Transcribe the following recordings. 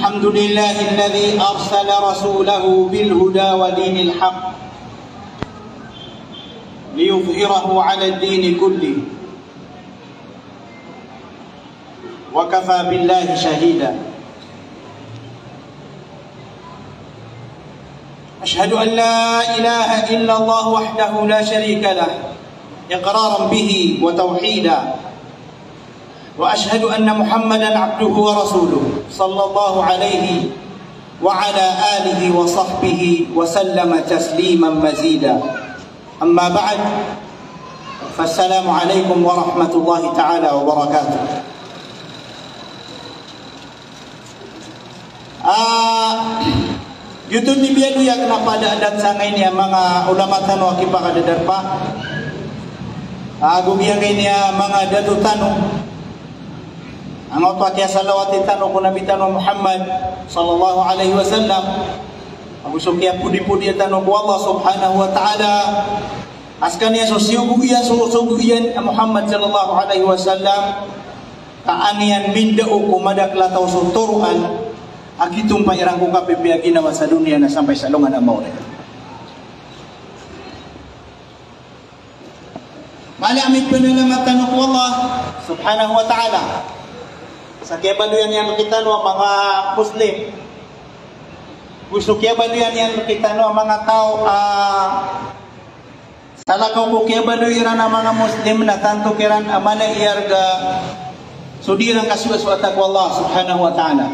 الحمد لله الذي أرسل رسوله بالهدى ودين الحق ليظهره على الدين كله وكفى بالله شهيدا أشهد أن لا إله إلا الله وحده لا شريك له إقرارا به وتوحيدا وأشهد أن محمدا عبده ورسوله صلى الله عليه وعلى آله وصحبه وسلم تسليما مزيدا أما بعد فالسلام عليكم ورحمة الله تعالى وبركاته. Yutun ni biadu ya kenapa ada adat sangai ni mga ulama tanu akibat ada darpa. Gubiang ini mga dadu tanu. Ang otwa kaya salawati tanu ko Nabi tanu Muhammad sallallahu alaihi wasallam. Ang usok kaya pudi-pudi tanu ko Allah subhanahu wa ta'ala. Askan ya sosiugu iyan Muhammad sallallahu alaihi wasallam. Kaanian minda ko madakla tau suturuan. Agitung pa irang ko kapipiya ginawa sa dunia na sampai sa lungan ang maulit. Mali amit penelamatan ko Allah subhanahu wa ta'ala. Sa kiabaluyan yang kita no mga Muslim. Gusto kiabaluyan yang kita no mga tao salakaw ko kiabaluyan ng mga Muslim na tanto kiran amana iyarga sudirang kasuwaswata ko Allah subhanahu wa ta'ala.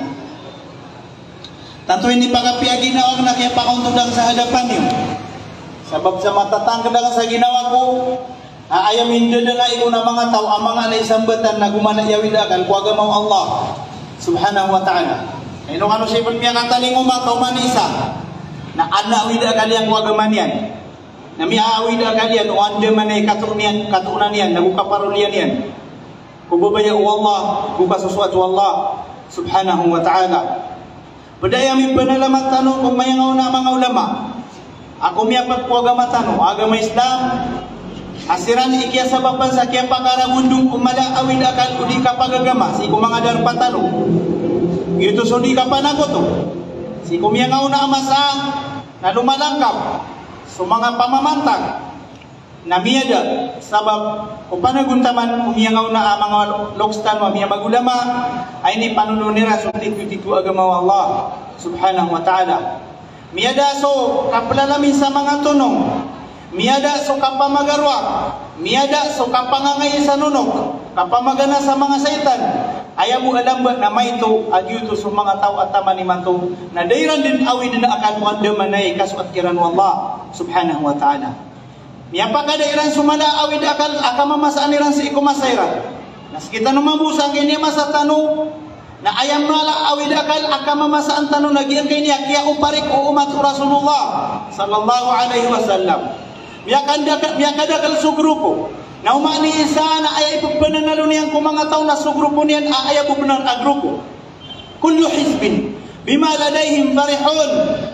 Tanto hindi pagkapiagin na huwag na kaya pakauntudang sa hadapan niyo. Sabab sa matatang kadang sa ginawa ko, ayam hindi na iko na mga tao, ang mga naisambatan na gumanayawid-akan, kuwaga mo Allah subhanahu wa ta'ala. Kaya nung ano siya po niya kataling umakaw manisa, na anawid-akan yang kuwaga man yan. Na miawid-akan yan, o ande man ay katunan yan, nagukaparulian yan. Kubabaya o Allah, kubasusuat o Allah subhanahu wa ta'ala. Padaya mi panalamat tanong kung mayangaw na mga ulama. Ako miya pagpuagama tanong, agama Islam, asiran ikiya sa bapan sa kaya pakaragundong kumala awid akal udi ka pagagama, si kumanga darpa tanong. Ito sudi ka panagot to. Si kumiyangaw na amasa na lumalangkap sa mga pamamantag na miyada sabab kung panaguntaman umiyangaw na mga lokstan wa miya magulama ay ni panununira sumitiku agama Allah subhanahu wa ta'ala. Miyada so kapalalamin sa mga tunong, miyada so kapamagarwa, miyada so kapangangay sa nunok, kapamagana sa mga saitan. Ayaw mo alam ba na may ito agyuto sa mga tao at tama ni manto na dayran din awid na akan mo andamanay kasuat kiran Allah subhanahu wa ta'ala. Miyapa kada iran sumala awid akal akamamasaan iran sa ikumasayra. Nas kita numabusang kini masa tanu na ayam mala awid akal akamamasaan tanu nagiyan kini kaya uparik o umat Rasulullah sallallahu alaihi wasallam. Miyakada kal sugrupo. Na umani isa na ayay pagpananalo niyang kung mga tao na sugrupo niyan ayay pagpanan agrupo. Kullu hizbin bima ladayhim farihun.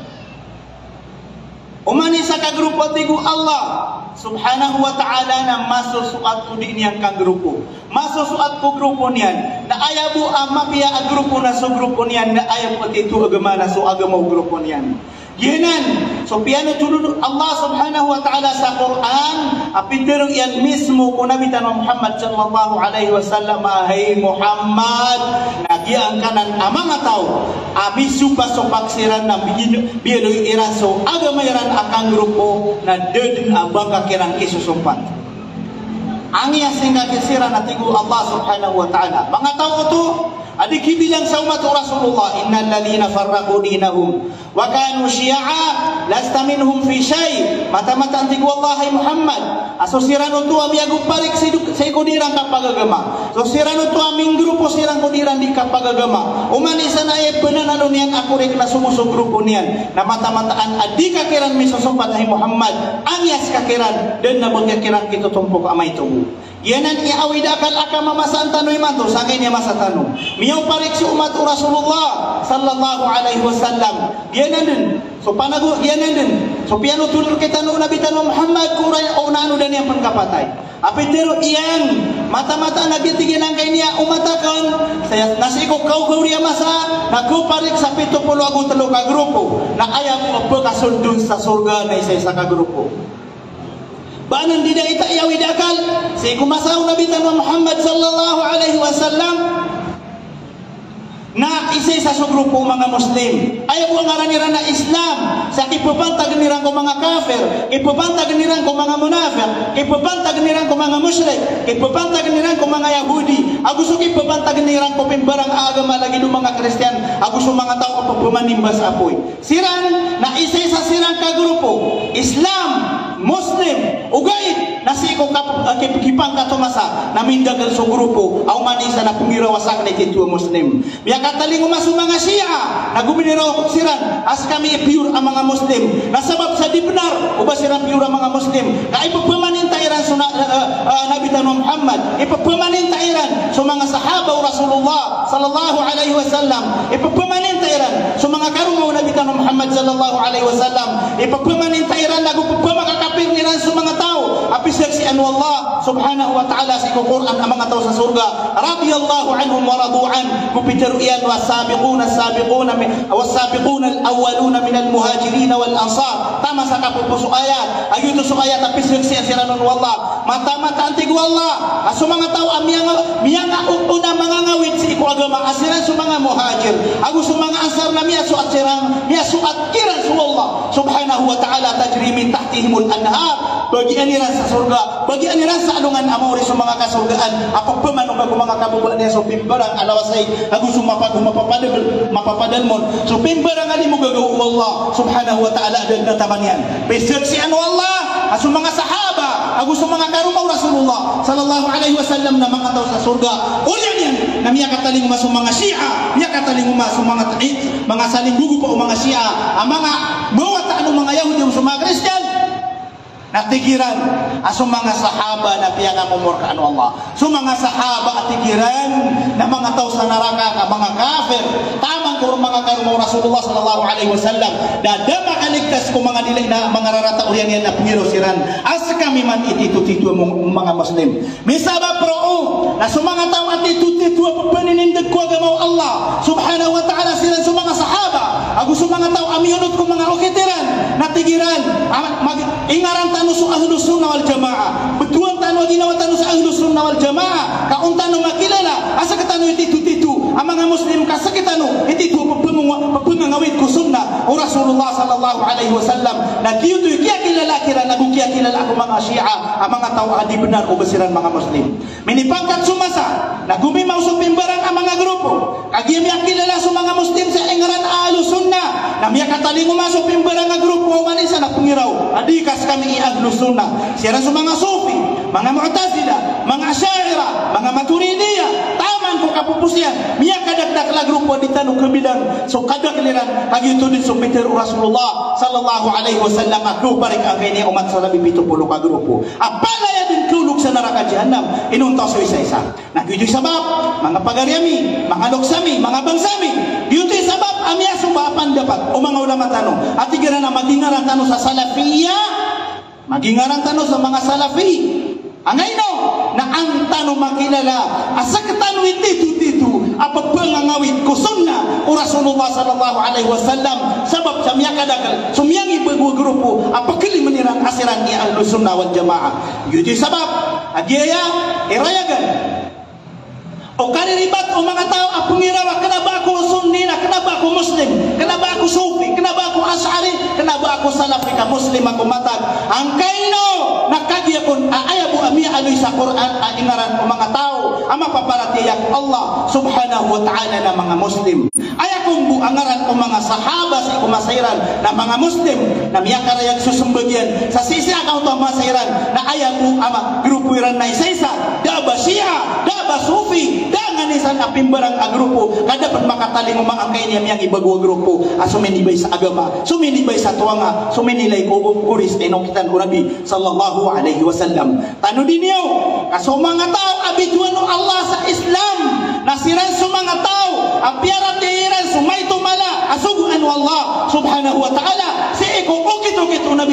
Umani sa kagrupo tigo Allah subhanahu wa ta'ala na masusuat ko din niyang kagrupo. Masusuat ko grupo niyan na ayaw mo mapiya ang grupo na so grupo niyan na ayaw mo ito agama na so agama grupo niyan. Yanan, so piano tulunod Allah subhanahu wa ta'ala sa Quran, apindirong yan mismo kung nabitan wa Muhammad sallallahu alaihi wasallam, hey Muhammad, nagyang kanan ang mga tao, abisu pa so paksiran na biloy iran so agamayaran akang grupo na dedin abang kakirang isusumpat. Ang iyasing kakisiran na tigo Allah subhanahu wa ta'ala. Mga tao ito, adik bilang sa umat Rasulullah, innal ladhina farraqu dinahum wa kanu syi'a lasta minhum fi syai. Mata-mata antigo Allah ay Muhammad. Asosirano tu ami aguparik sa ikudirang kapagagama. Sosirano tu aming grupo sirang kudirang di kapagagama. Uman isa na ay penanalo niyan akurik na sumusong grupo niyan. Na mata-mataan adik kakiran misusumpat ay Muhammad. Anyas kakiran dan nabot kakiran kito tumpok amay tubo. Yanan iawid akal akama masaan tanoy man to sakay niya masa tanong. Miyaw parik si umat Rasulullah sallallahu alaihi wasallam. Yanan din. So panago yanan din. So piano tulur kita no Nabi Tanwa Muhammad kuray o nano dan yang pangkapatay. Apitero iyang mata-mata nagitiginan kay niya umatakan saya nasi ko kau riya masa nagkuparik sa 73 ka grupo na ayaw mo kasundun sa surga na isa ka grupo. Banan dida ita yawi dakal si kumasaw Nabi Tanwa Muhammad sallallahu alaihi wasallam na isa sa grupo mga Muslim. Ayaw ko nga nira na Islam sa ipapantag nirang ko mga kafir, ipapantag nirang ko mga munafik, ipapantag nirang ko mga musyrik, ipapantag nirang ko mga Yahudi, agusto ipapantag nirang ko pimbarang agama lagi ng mga Kristiyan, agusto mga tao pagpumanimbas apoy. Siran na isa sa sirang ka grupo, Islam, Muslim, ugait na si ko kipang katumasa na mindagal sa grupo, aw manisa na pumirawasak na ititua Muslim. Biya kataling umaso mga Shia na guminiraw siran as kami pure ang mga Muslim na sabab sa dibnar uba siran pure ang mga Muslim ka ipagpamanintairan sa Nabi Tanwa Muhammad, ipagpamanintairan sa mga sahaba o Rasulullah sallallahu alaihi wasallam, ipagpamanintairan sa mga karumaw Nabi Tanwa Muhammad sallallahu alaihi wasallam, ipagpamanintairan lagu pagpamakakapir niran sa mga tao apisag si anu Allah subhanahu wa ta'ala sa Quran ang mga tao sa surga radiyallahu anhum wa radu'an kupiteru والسابقون والسابقون الأولون من المهاجرين والأنصار tama sa kapupuso ayat ayuto sa ayat apisag siya siranon wallah mata-mata antig wallah aso mga tao miyanga una mga ngawit si iku agama asiran sa mga muhajir ago sa mga ansar na miya suat kiran sa wallah subhanahu wa ta'ala tajri min tahtihimul anhar bagi aniran sa surga bagi aniran sa alungan amori sa mga kasurgaan apag pamanong bago mga kabubuan niya so pimbarang alawasay ago sa mapapadal mo so pimbarang ali mo gagawa Allah subhanahu wa ta'ala adal na taman yan pesaksian Allah aso mga sahaba ago sa mga karumaw Rasulullah sallallahu alaihi wasallam na mga tao sa surga ulian yan na miya kataling umaso mga Shia miya kataling umaso mga salinggugo pa o mga Shia ang mga bawat anong mga Yahudi o mga Kristiyan natigiran aso mga sahaba na piyang mumurkaan Allah so mga sahaba at tigiran na mga tao sa neraka ka mga kafir tamang ko mga karumaw Rasulullah sallallahu alaihi wasallam dada makaligtas ko mga nilay na mga rarata urian yan na pumiro siran as kami man ititutu mga Muslim misaba pro na so mga tao at ititutu paninindad ko agamaw Allah subhanahu wa ta'ala siran so mga sahaba ako so mga tao amiyunot ko mga okitiran natigiran ingaran tanu sa ahlus sunnah wal jamaah betuan tanu ginawa tanu sa ahlus sunnah wal jamaah kaun tanu makilala asa katanu ititu ang mga Muslim kasakitanu ititu pagpangawit ko sunnah o Rasulullah sallallahu alaihi wasallam nagiyuto kiya kilala kira nagukiya kilala ako mga Shia ang mga tao adi benar o basiran mga Muslim minipangkat sumasa nagumimaw sa pimbarang ang mga grupo kagiyam kilala sa mga Muslim sa ingaran ahlus sunnah na miya kataling umasok pimbarang ang grupo manisa na pungiraw adikas kami ahlus sunnah siya sa mga Sufi mga Mu'tazila mga Asy'ariyah mga Maturidiyah taman ko kapupusyan miya kadagdag la grupo di tanong kabilang so kadagaliran kagito din so Peter Rasulullah sallallahu alaihi wasallam ako parik ang kanya umat sa 70 ka grupo apalaya din kulog sa neraka jahanam inuntaw sa isa-isa nagito sabab mga pagaryami mga loksami mga bangsami dito sabab amya sumapan dapat o mga ulama tanong at tigara na magingaran tanong sa salafiyah magingaran tanong sa mga salafi angay no na ang tanong makilala asa katano ititu apag pangangawit ko sunna o Rasulullah sallallahu alaihi wasallam sabab sa miya kadakal sumiyang ibagwa grupo apag kalimanirang asiran ni ahlus sunnah wal jamaah yun sabab adiyaya irayagan o kaniribat o mga tao apong irawa kanaba ako sunni na kanaba ako Muslim kanaba ako Sufi kanaba ako Asy'ari kanaba ako Salafi ka Muslim ako matag ang kaino nakagyakon ayabu amia aloy sa Quran ingaran o mga tao ang mapaparatiyak Allah subhanahu wa ta'ala na mga Muslim ayakong buangaran o mga sahaba sa kumasairan na mga Muslim na miya karayag susumbagyan sa sisi akaw to masairan na ayabu ama grupo iran na isa-isa daba Shia daba Sufi dangan isan apimbarang a grupo kadapat makataling umaangkay niya miyang ibagwa grupo suminibay sa agama suminibay sa tuwanga suminilay kuris enokitan o Nabi sallallahu alaihi wasallam tano din niyo kaso mga tao abituan Allah sa Islam nasiran sa mga tao apiarat tiran sumay tumala asuguan Allah subhanahu wa ta'ala si iko ukit-ukit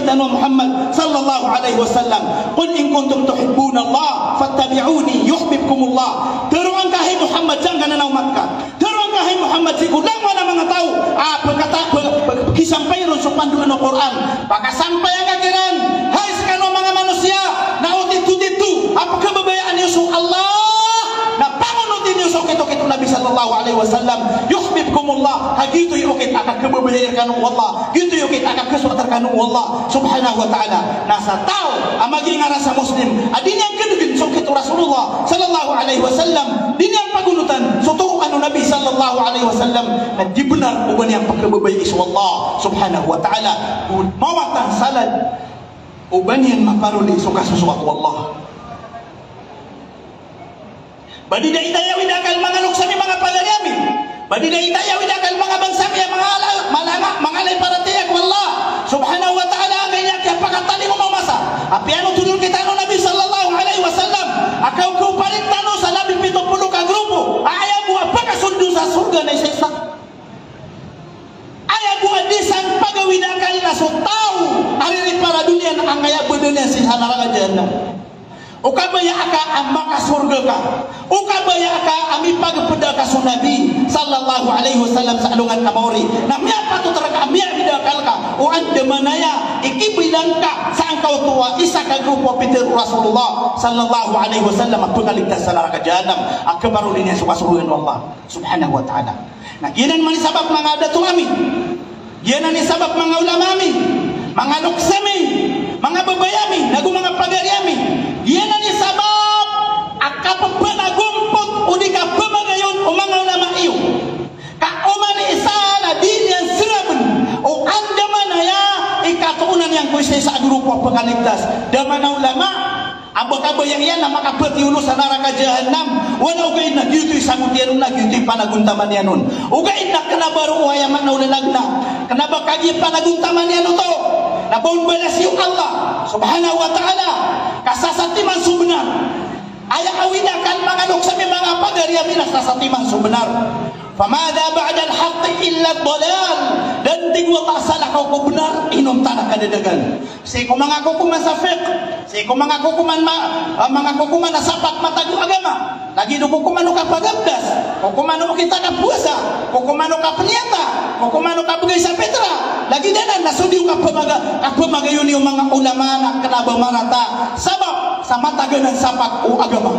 sallallahu alaihi wasallam, "Qul in kuntum tuhibbuna Allah fattabi'uni yuhibbukumullah." Teruang kahai Muhammad jangan na Makkah. Teruang kahai Muhammad sikulang mana mengetahu apa kata kisampai rusuk panduan Al-Quran. Maka sampai yang kakiran, hai sekalian mga manusia, na utitu-titu apakah bebayaan Yusuf Allah? Na pangunutin Yusuf itu Nabi sallallahu alaihi wasallam, yuhibbukumullah. Hagitu yukit akan kebebayaan Allah. Gitu yukit akan kesuatan Allah subhanahu wa ta'ala. Nasa tahu amagi ngarasa muslim adin yang kedugin sukit Rasulullah sallallahu alaihi wasallam, din yang pagunutan suturuan Nabi sallallahu alaihi wasallam, na di benar uban yang pagkebebayaan Allah subhanahu wa ta'ala. Mawatan salad uban yang makaruli suka sesuatu Allah. Badi da itaya widakal mga luksami mga pagariami. Badi da itaya widakal mga bangsami mga alay para tiyak wallah subhanahu wa ta'ala ganyan kaya pakatali mo mamasa. Api ano tulul kita no Nabi sallallahu alaihi wasallam, akaw ko palit tano sa Nabi 70 ka grupo. Ayaw mo apaka sundo sa surga na isa. Ayaw mo adisan pagawidakal na so tao aririt para dunia ang ayaw mo dunia si hanaraga jannah. Ukabaya aka amaka surga ka. Ukabaya aka ami pagpada ka sa Nabi sallallahu alaihi wasallam sa alungan kamori. Na miya patut ka miya bidakal ka. O ande manaya ikibilang ka sa angkaw tuwa isa ka grupo Peter Rasulullah sallallahu alaihi wasallam pagaligtas sa neraka jahanam. Ang kabarulin niya sukasuruhin Allah subhanahu wa ta'ala. Na ginan man sabab mga datu amin. Ginan ni sabab mga ulama amin. Mga luksami, mga babayami, nagu mga pagariami. Yan ni sabab akapag panagumpot o di ka pamagayon o mga ulama iyo. Ka umani isa na din yan sirabun o andaman na ya ikatuunan yang kuisa sa grupo pagkaligtas. Daman na ulama, abang-abang yan na makapatiulo sa neraka jahanam. Wala ugayin na dito isang utiyan na dito panaguntaman yan nun. Ugayin na kanabaro uhayaman na ulalagna. Kanaba kagi panaguntaman yan to. Nabaun balas yung Allah subhanahu wa ta'ala kasasatiman subenar. Ayaw awidakan mga luksami mga pagariami na kasasatiman subenar. Famada ba'da al-haqqi illa ad-dalal. Dan tigwa ta'asala kau ko benar inom tanah kadadagan. Siko mga kukuman sa fiqh, siko mga kukuman na sapat matagu agama. Lagi do kukuman ka pagabdas, kukuman kita ka puasa, kukuman ka penyata, kukuman ka bagay sa petra. Lagi danan nasudi ka pamagayon yung mga ulama na kanaba marata sabab sa mataganan sapat o agama.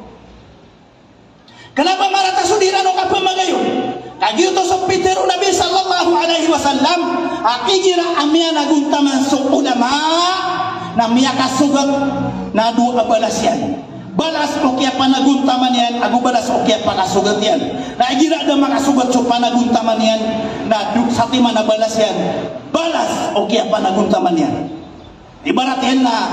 Kenapa marata sudiran o kapamagayon? Kagito sa Peter Nabi sallallahu alaihi wasallam, akigira amya naguntaman sa ulama na miya kasugat na dua balas yan. Balas o kaya panaguntaman yan, agu balas o kaya panasugat yan. Na igira ada makasugat sa panaguntaman yan, na sa tima na balas yan. Balas o kaya panaguntaman yan. Ibarat yan na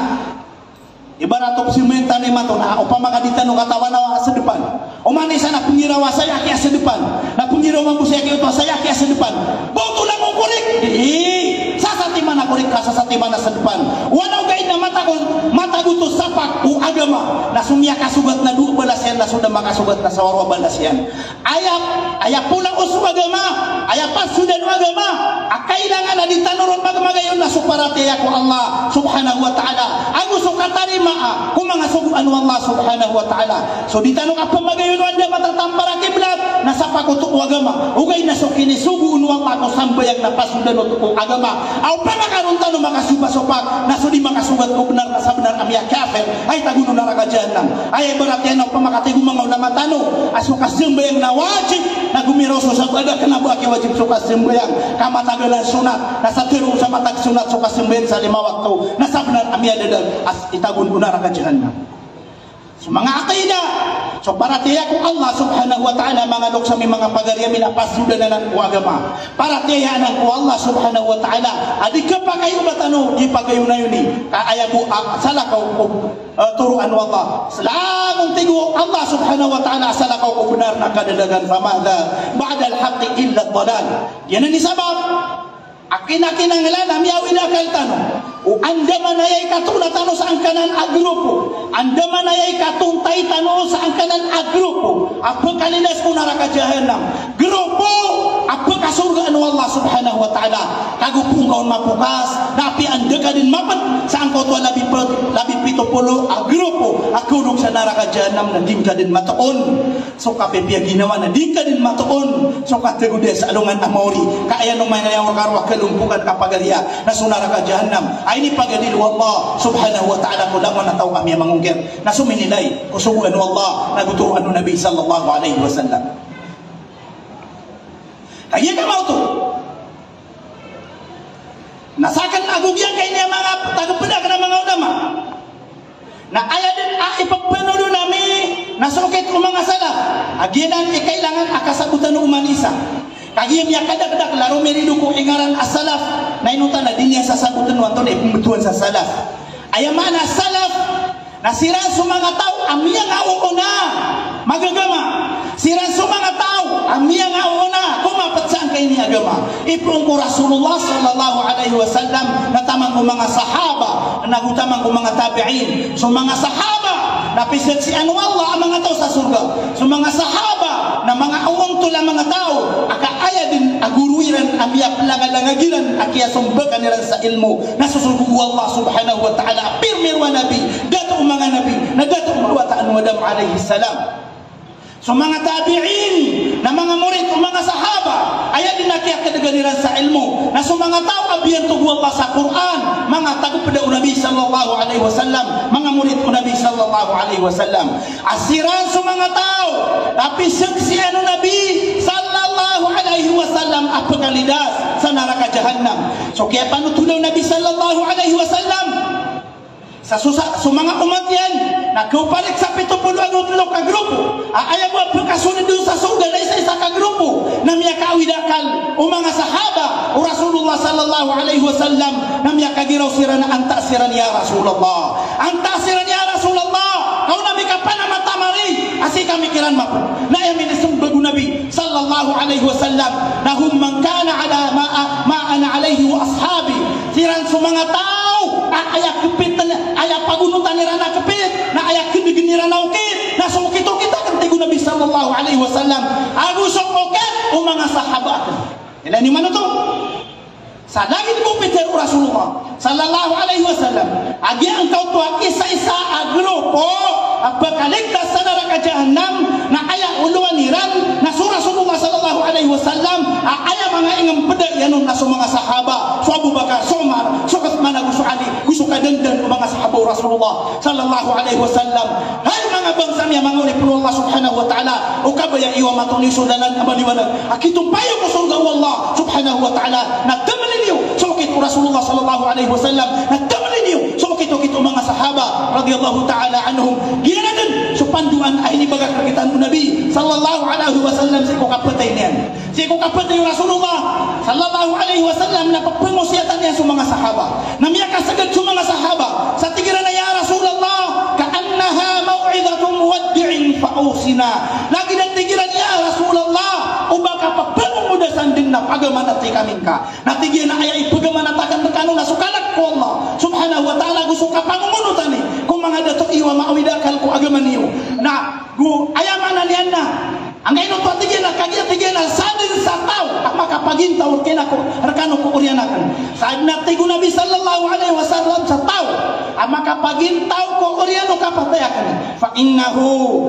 ibarat op simenta ni mato na upama kadita no katawan na sa depan. Umani sana pengirawa saya kaya sa depan. Na pengirawa mo saya kaya saya kaya sa depan. Boto lang mo kurik. Sasati mana kurik ka sasati mana sa depan. Wala gaid na mata guto sapak o agama. Na sumya kasugat na dua balas yan na sudah makasugat na sa warwa balas yan. Ayap pulang usu agama. Ayap pas sudah agama. Kailangan na ditanuron magmagayon na suparati ako Allah subhanahu wa ta'ala. Ang uso katarima kung mga suguan Allah subhanahu wa ta'ala. So ditanong apa magayon anda matatampara kiblat nasa pakutuk agama. Ugay na so kinisuguan Allah ko sambayag na pasudan o agama. Aw pamakaroon tanong makasuba-sopak na so di makasugat ko benar na sa benar amya kafir ay taguno neraka jahanam. Ay berat yan ang pamakatigo mga ulama tanong asukas sambayag na wajib na gumiroso sa bada kenapa ki wajib sukas sambayag kamatagalan sunat nasa tiru sa matag sunat sukas sambayag sa 5 waktu nasa benar amya dadan as itagun neraka jahanam. So mga akidah, so para tiya ko Allah subhanahu wa ta'ala mga luksami mga pagariami na pasudan na ng agama. Para tiya ko Allah subhanahu wa ta'ala adik ka pa kayo batano di pagayon na yun ayabu salakaw ko turuan Allah. Salamong tigo Allah subhanahu wa ta'ala salakaw ko benar na kadadagan famada ba'da al-haqqi illa ad-dalal. Yan ang isabab akin-akinanglan amyawin akal tanong o andaman ayay katuna tanong sa angkanan agrupo andaman ayay katuntay tanong sa angkanan agrupo apa kalinas ko neraka jahanam grupo apa surga anu Allah subhanahu wa ta'ala kagupung kaon mapukas napi anda kadin mapan sa angkau tua labi 70 agrupo akunong sa neraka jahanam na din kadin mataon so kapipia ginawa na din kadin mataon so kategude sa alungan amori kaya nung may nayawang karwa kalumpukan kapagalia na sa neraka jahanam ay ni pagadil Allah subhanahu wa ta'ala ko lamang na tao kami mangungkir na suminilay kusuguan Allah nagutuan ng Nabi sallallahu alaihi wasallam. Kaya ka mau tu nasakan agugyan kay niya mga tagapeda ka ng mga ulama na ayat din ipagpanulo nami nasukit o mga salaf aginan ikailangan akasabutan ng umanisa kaya niya kadak-dak laro merido ko ingaran as-salaf na inutan na din niya sasagutan wanton pembetuan sa salaf ayamana salaf nasiran sa mga tao amiyang auuna magagama siran sa mga tao amiyang auuna kumapat saan kayo ni agama ipong ko Rasulullah sallallahu alaihi wasallam na tamang ko mga sahaba nagutamang ko mga tabi'in so mga sahaba napisat si anu Allah ang mga tao sa surga so mga sahaba na mga awang tula mga tao akaaya din aguruiran amiyap langalangagiran akiya sumbakan niran sa ilmu nasusugu Allah subhanahu wa ta'ala pirmir wa nabi dato mga nabi na dato wa ta'an wa Adam alaihi salam so mga tabi'in na mga murid o mga sahaba ayat din nakiyak kadagaliran sa ilmu na so mga tao abiyan tugu Allah sa Quran mga tagupada o Nabi sallallahu alaihi wasallam mga murid o Nabi sallallahu alaihi wasallam asiran so mga tao tapi saksi anu Nabi sallallahu alaihi wasallam apakalidas sa neraka jahanam so kaya panutulaw Nabi sallallahu alaihi wasallam sa mga umat yan na kaupalik sa 70 ka grupo ayaw mo pagkasunod doon sa surga na isa-isa ka grupo na miya kaawidakal o mga sahaba o Rasulullah sallallahu alaihi wasallam na miya kagiraw sira na anta siran ya Rasulullah anta siran ya Rasulullah kau nabi ka panamatamari asi kami kiran mapo na yamin isumbagu Nabi sallallahu alaihi wasallam na hum man kana ala ma ana alaihi wa ashabi siran sa mga tao ayak kepit ayak pagunutan ni rana kepit na ayak kindigin ni rana ukit na sumukito kita kantigo Nabi sallallahu alaihi wasallam agusok ukit o mga sahabat ilan ni mana to sa langit mo Peter Rasulullah sallallahu alaihi wasallam agi ang kautuan isa-isa agrupo apakaligtas sa neraka jahanam na ayak uluan niran na Rasulullah sallallahu alaihi wasallam ayak mga ingam peda yanon na mga sahaba so Abu Bakar so Umar so Uthman so Ali gusto kadandan o mga sahaba Rasulullah sallallahu alaihi wasallam hay mga bangsa niya mga ulip Allah subhanahu wa ta'ala o kabaya iwa matuni sudanan amaliwanag akitong payo ko surga Allah subhanahu wa ta'ala na tamalin niyo sumukit ko Rasulullah sallallahu alaihi wasallam na tamalin niyo sumukit ko mga sahaba radiyallahu ta'ala anhum ginanan so panduan ay ni baga kagitan mo Nabi sallallahu alaihi wasallam si ko kapatay niyan si ko kapatay Rasulullah sallallahu alaihi wasallam na pagpangusiyatan niya sa mga sahaba na miya kasagad sa mga sahaba sa tigiran na ya Rasulullah kaannaha maw'idatun muwaddi'in fa'usina lagi ng tigiran ya Rasulullah o baka pagpangungudasan din na pagaman at ikamin ka natigyan na ay ipagaman at akan nakano na sukalat ko Allah subhanahu wa ta'ala gusto ka pangungunutan kung mga dato iwa maawidakal ko agaman niyo na ayaman na niyan na ang ngayon ito tigyan na kagyan na sadin sa tao at makapagintaw kina ko arkano ko uryanakan saad na tigo Nabi sallallahu alaihi wasallam sa tao at makapagintaw ko uryano kapatayakan fa innahu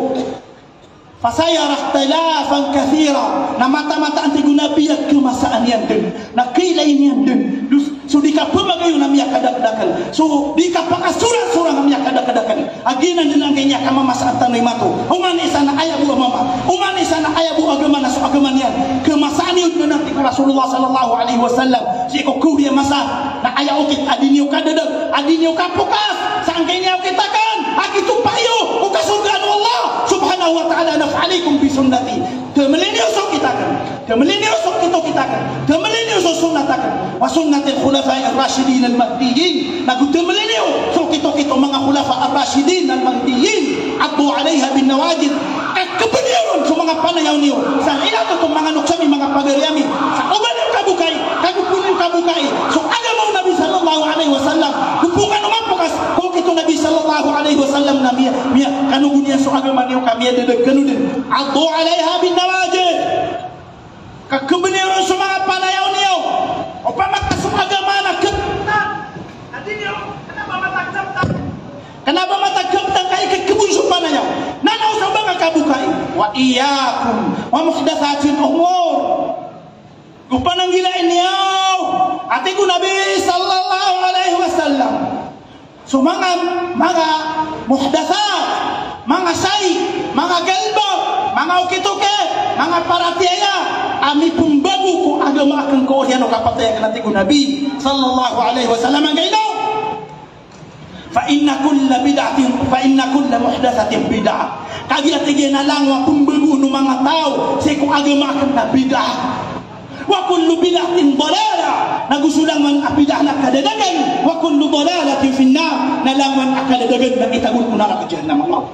fasayarah talafan kathira na mata-mata ang tigo Nabi at kemasaan yan din na kilain yan din so di ka pumagayo na miya kadak-dakal so di ka pakasuran-surang na miya kadak-dakal aginan din ang kanya kamamasaan tanay mato umanisa na ayabu amama umanisa na ayabu agama na so agaman yan kemasaan yun na natin Rasulullah sallallahu alaihi wasallam si ko kuriya masa na ayaw ukit adinyo kadadag adinyo kapukas saan kanya ukitakan akitu payo ukasurgaan Allah subhanahu wa ta'ala naf'alikum bisunnati kemelinyo so kitakan kemelinyo so kitakan kemelinyo so sunnatakan wa sunnatil khulafai ar-rasyidin al-mahdiyyin nagu kemelinyo so kito mga khulafa ar-rasyidin al-mahdiyyin addu alaiha bin nawajid at kebenyaron so mga panayaw niyo sa ilato kung mga nuksami mga pagaryami sa uban yung kabukay kagupunin kabukay so agamaw Nabi sallallahu alaihi wasallam gupungan umapukas kung kito Nabi sallallahu alaihi wasallam na miya kanugun niya so agaman niyo kami dadag ganun din addu alaiha bin nawajid Kebenaran sa mga panayaw niyo. O pamakasong agama na kebenaran. Nanti niyo, kenapa matagkaptan? Kenapa matagkaptan kay kekebunso panayaw? Nanaw sa mga kabukay. Wa iyakum wa muhdatsatil umur. Kupananggilain niyo. Ati ko Nabi sallallahu alaihi wasallam. So mga muhdatsat, mga say, mga galba, mga ukituke, mga paratiaya, ami pumbago ko agama akan ko yan o kapatay akan natin ko Nabi sallallahu alaihi wasallam ang gaino. Fa inna kulla muhdatsatin bid'ah. Kagi atigay na lang wa pumbago no mga tao sa ko agama akan na bid'ah. Wa kullu bid'atin dalalah. Nagusulang man bid'ah na kadadagan, wa kullu dalalatin finnar. Nalaman akadadagan na itagul ko na ka jahannam Allah.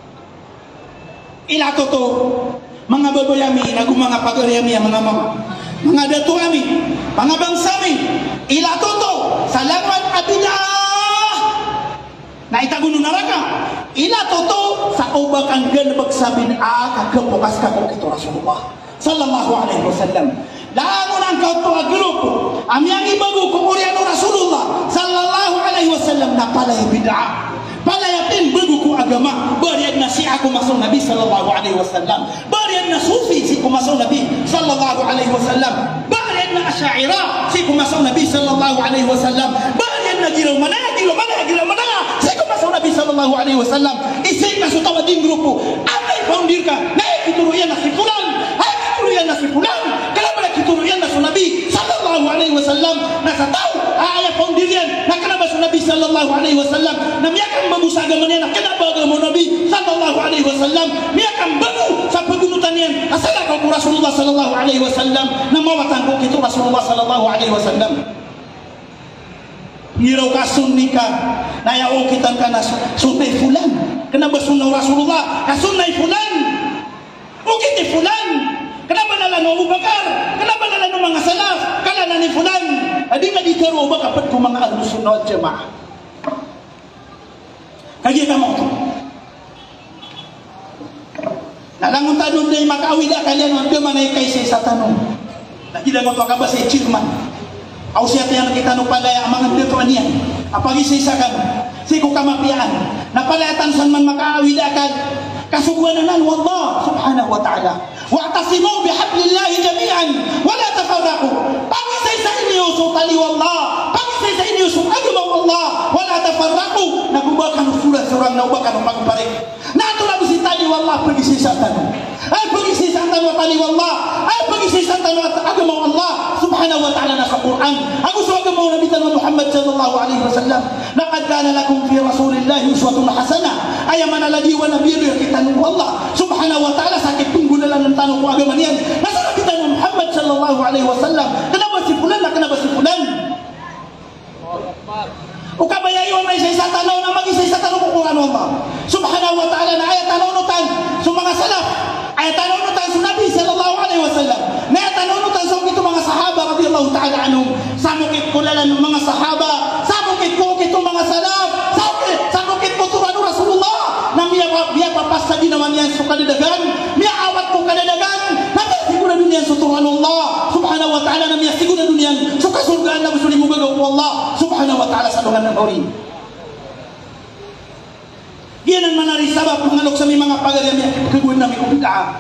Ila toto mga babayami nagu mga pagaryami mga mama mga datu ami mga bangsami ila toto salaman abidah na itagun neraka ila toto sa ubakan galbag sabin kagapokas ka ko kito Rasulullah sallallahu alaihi wasallam lamun ang kau to agrupo ami ang ibago ko oriano Rasulullah sallallahu alaihi wasallam na palay bid'ah palayatin bago ko agama bariad na si ako masuk Nabi sallallahu alaihi wasallam bariad na sufi si ko masuk Nabi sallallahu alaihi wasallam bariad na asy'ira si ko masuk Nabi sallallahu alaihi wasallam bariad na gilo mana si ko masuk Nabi sallallahu alaihi wasallam isi ka sutawa ding grupo atay paundir ka na kituruyan na si fulan ay kituruyan na si fulan kenapa na kituruyan na si Nabi sallallahu alaihi wasallam na sa tao ay paundirian na kenapa si Nabi sallallahu alaihi wasallam na miyakan mabusa agama niya na kenapa agama Nabi sallallahu alaihi wasallam miyakan bagu sa pagunutan niya asala ko Rasulullah sallallahu alaihi wasallam na mawatan ko kito Rasulullah sallallahu alaihi wasallam ngiraw ka sunni ka nayaw kita ka na sunnay fulan kenapa sunnah Rasulullah ka sunnay fulan ukiti fulan kenapa nalano Abu Bakar kenapa nalano mga salaf kalana ni fulan adi nga di karo ba kapat ko mga ahlus sunnah wal jamaah kaya kamu nalangon tanong na yung makaawida kalian ang manay kay sa tanong nagilang mo ka ba sa chairman aw siya tayo nakita nung palaya ang mga dito niya apag-isisakan si ko kamapian napalayatan saan man makaawida ka kasugwanan wallah subhanahu wa ta'ala wa'tasimu bihablillahi jami'an wala tafarraqu pag-isay sa inyo so tali wallah pag-isay sa inyo so agama wallah wala tafarraqu nagubakan surat surang naubakan magparik nato na si tali wallah pag-isay sa tanong ay pag-isay sa tanong tali wallah ay pag-isay sa tanong agama wallah subhanahu wa ta'ala na sa Quran ako sa agama Nabi Muhammad sallallahu alaihi wasallam laqad kana lakum fi rasulillahi uswatun hasanah ayaman alladhi wa nabiyyu kita wallah subhanahu wa ta'ala sakit penggunalan ng tanong ko agama niyan nasa kita Muhammad sallallahu alaihi wasallam kenapa si fulan na kenapa si fulan o kabayayo may isa tanong na mag-isa sa tanong ko Quran Allah subhanahu wa ta'ala na ayat tanunutan sa mga salaf ayat tanunutan sa Nabi sallallahu alaihi wasallam na ayat tanunutan sa mga sahaba radhiyallahu ta'ala anhum samukit ko lalan ng mga sahaba samukit ko kitong mga salaf samukit ko Tuhan Rasulullah na miya papas sa ginawa niyan sa kadadagan miya awat ko kadadagan na miya sigura niyan sa Tuhan Allah subhanahu wa ta'ala na miya sigura niyan sa kasurgaan na gusto ni mo gagaw ko Allah subhanahu wa ta'ala sa lugan ng Hori yan ang manari sabab mangalok sa mga pagalyam niya kagawin namin kung kaan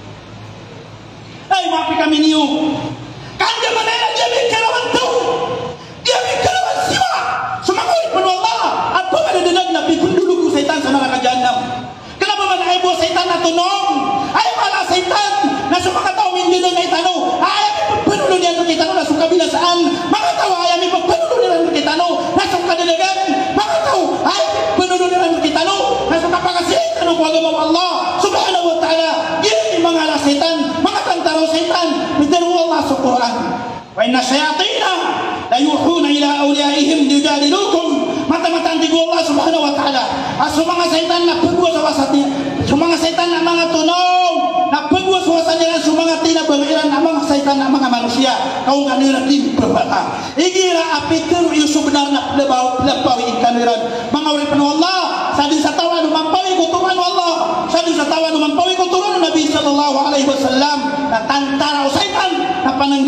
ay mapi kami niyo kanda manaya diyamin karawan tao diyamin karawan siwa sumangoy pano Allah at pamadadalag na pipundulog ko sa itan sa nakakajannam kenapa man ay buwa sa itan na tunong ay mala sa itan na sa mga tao hindi na itano ay pagpanulo niya ito kitano na sa kabila saan mga tao ay may pagpanulo niya ito kitano na sa kadalagan mga tao ay panulo niya ito kitano na sa kapagasitan ng agama Allah subhanahu wa ta'ala yan yung mga alasitan mga tantaraw sa itan mitaro Allah sa Quran wa inna shayatina la yuhuna ila awliyaihim liyujadilukum mata-mata antigo Allah subhanahu wa ta'ala sa mga saitan na pagwa sa wasatnya sa mga saitan na mga tunog na pagwa sa wasatnya sa mga tinabamiran na mga saitan na mga manusia kau kanira di berbata igira apikir yung sebenar na lebaw ikaniran mga urip na Allah sa din sa tawa numampawi kuturan Allah sa din sa tawa numampawi kuturan Nabi sallallahu alaihi wasallam na tantara saitan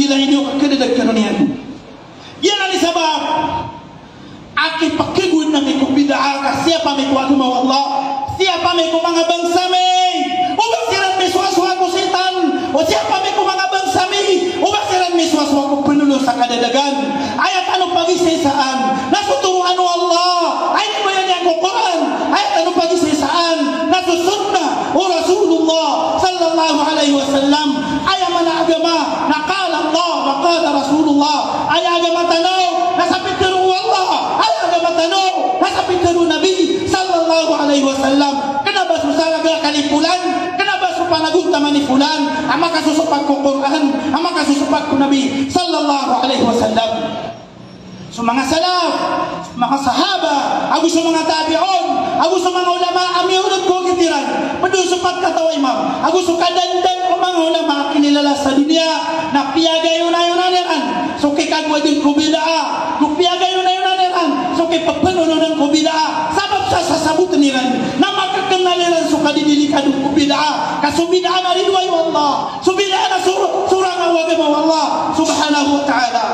gila ini kededak kanonian. Yan ali sabab aki pakiguin na may bid'ah ka siapa may agama Allah, siapa may mga bangsa may ubasiran may suaswa ko setan, o siapa may mga bangsa may ubasiran may suaswa ko penulo sa kadadagan. Ayat ano pagisisaan nasuturuan o Allah, ayat mo yan yung Quran, ayat ano pagisisaan nasusunna o Rasulullah sallallahu alaihi wasallam, ayat mana agama nakala Allah makala Rasulullah, ayat agama tanaw nasapit ka rin Allah, ayat agama tanaw nasapit ka rin Nabi sallallahu alaihi wasallam. Kenapa susaraga kalipulan, kenapa supanagunta manipulan, ama kasusupak ko Quran, ama kasusupak ko Nabi sallallahu alaihi wasallam. So mga salaf, mga sahaba, ako sa mga tabi'un, ako sa mga ulama, amiulod ko kitiran, madusupat katawa imam, ako sa kadandan o mga ulama kinilala sa dunia, na piyagayo na yun aniran, so kikagwa din ko bidaa, kung piyagayo na yun aniran, so kipapanuno ng ko bidaa, sabab sa sasabutan niran, na makakangaliran so kadidilikaduh ko bidaa, kaso bidaa na rinway Allah, so bidaa na surang awagama Allah, subhanahu wa ta'ala.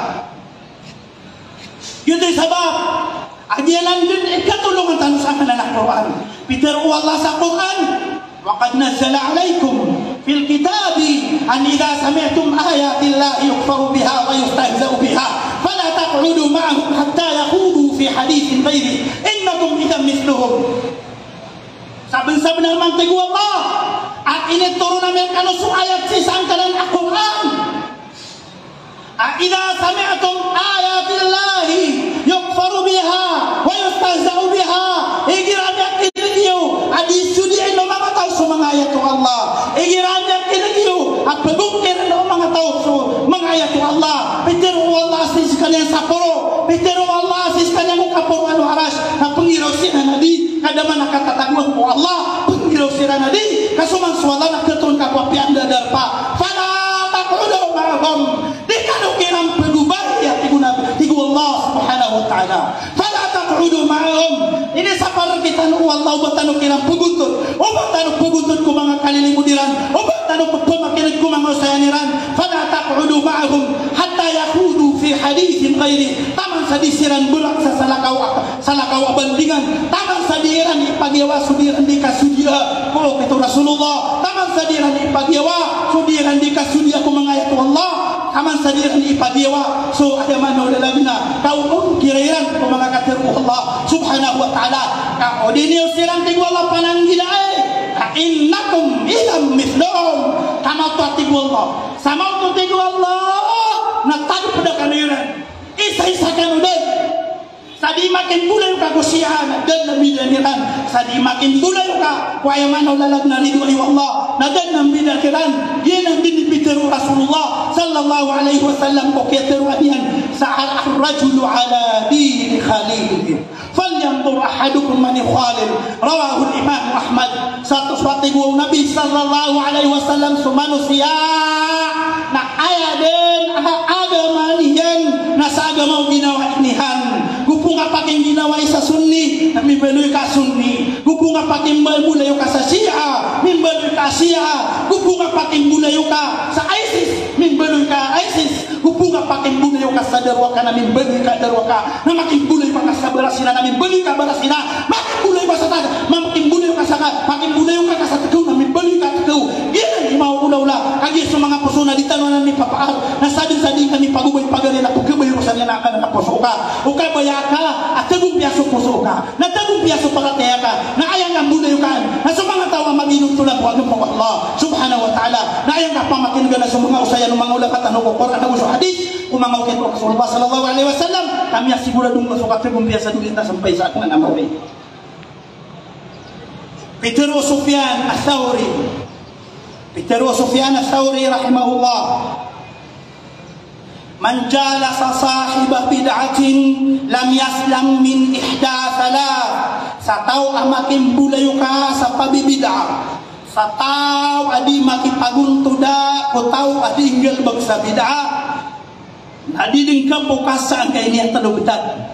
Yun din sabab adianan din ikatulungan tayo sa kanal Quran. Peter Allah sa Quran, وَقَدْ نَزَّلَ عَلَيْكُمْ فِي الْكِتَابِ أَنْ إِذَا سَمِعْتُمْ آيَاتِ اللَّهِ يُكْفَرُ بِهَا وَيُسْتَهْزَأُ بِهَا فَلَا تَقْعُدُوا مَعَهُمْ حَتَّى يَخُوضُوا فِي حَدِيثٍ غَيْرِهِ إِنَّكُمْ إِذًا مِثْلُهُمْ. Saben-saben ang mantigo Allah at inituro namin kanusong ayat sisang kanan Al-Quran. إذا سمعتم آيات الله يكفر بها ويستهزأ بها إجرام يكتنكيو أدي سودي إنو mga tao sa mga ayat ng Allah, إجرام يكتنكيو at pagungkir ng mga tao sa mga ayat ng Allah. Pero Allah asis kanyang saporo, pero Allah asis kanyang ukaporo ano haras na pangiraw sila na di kadama nakatatagwan po Allah, pangiraw sila na di kasumang swala na katun kapwapian dadar pa fala taqudu ma'ahum di kanukiran pagubay at tigu Allah subhanahu wa ta'ala. Fala taqudu ma'ahum, ini sa parang kita no Allah ubat tanukiran puguntod, ubat tanuk puguntod ko mga kalilimudiran, ubat tanuk pagpamakinig ko mga usayaniran. Fala taqudu ma'ahum hatta yakudu fi hadithin ghairi, tamang sa disiran bulak sa salakaw abandingan, tamang sa diran ipagyawa sudiran di kasudia ko ito Rasulullah, tamang sa diran ipagyawa sudiran di kasudia ko mga ayat Allah, tamang sa diran ipagyawa so ada mano dalam na kau kirairan ko mga katiru Allah subhanahu wa ta'ala. Kau dinil sirang tigu Allah pananggilai innakum ilam mithlum, kama tigu Allah sama tu tigu Allah na tadi pada kaniran isa-isa kanudan sadi makin bulay ka kusihan dan nabidaniran, sadi makin bulay ka kaya manaw lalag na ridwani Allah na dan nabidaniran. Yan ang dinipitiru Rasulullah sallallahu alaihi wasallam ko kitiruan yan sa ar-rajulu ala dini khalilihi falyanzur ahadukum man yukhalil, rawahu al-imam Ahmad. Satu swatigu Nabi sallallahu alaihi wasallam sa manusia na ayaden agama niyan nasa agama ginawa inihan gupunga paking ginawa sa sunni mimbeloy ka sunni, gupunga paking bulayo ka sa Shia mimbeloy ka Shia, gupunga paking bulayo ka sa ISIS mimbeloy ka ISIS, gupunga paking bulayo ka sa darwaka na mimbeloy ka darwaka na making bulay pa ka sa barasina na mimbeloy ka barasina, making bulay pa sa taga making bulayo ka sa making bulayo ka sa tagaw na mimbeloy ka tagaw. Yan ang mauulaw kagi sa mga puso na ditanunan ni papaar na sadin-sadin kami pagubay pagarin na pagkabay ko sa niya na ka na puso ka o kabaya ka at tagong piyaso puso ka na tagong piyaso pagataya ka na ayang ang budayo ka na sa mga tawa mag-inom tulang huwag ng Allah subhanahu wa ta'ala na ayang ka pamakin ka na sa mga usaya ng mga ulang katanong ko Quran na sa hadith kumangawin ko Rasulullah sallallahu alaihi wasallam kami asiguradong masukat tagong piyaso kita sampai sa akin na namawin. Peter Sufyan al-Thawri rahimahullah, man jalasa sahiba bid'atin lam yaslam min ihda thalath, sa tao amakin bulayo ka sa pabibid'a, sa tao adi makipaguntuda ko tao adi inggal bagsa bid'a nadiding ka po kasaan kay niya talubtad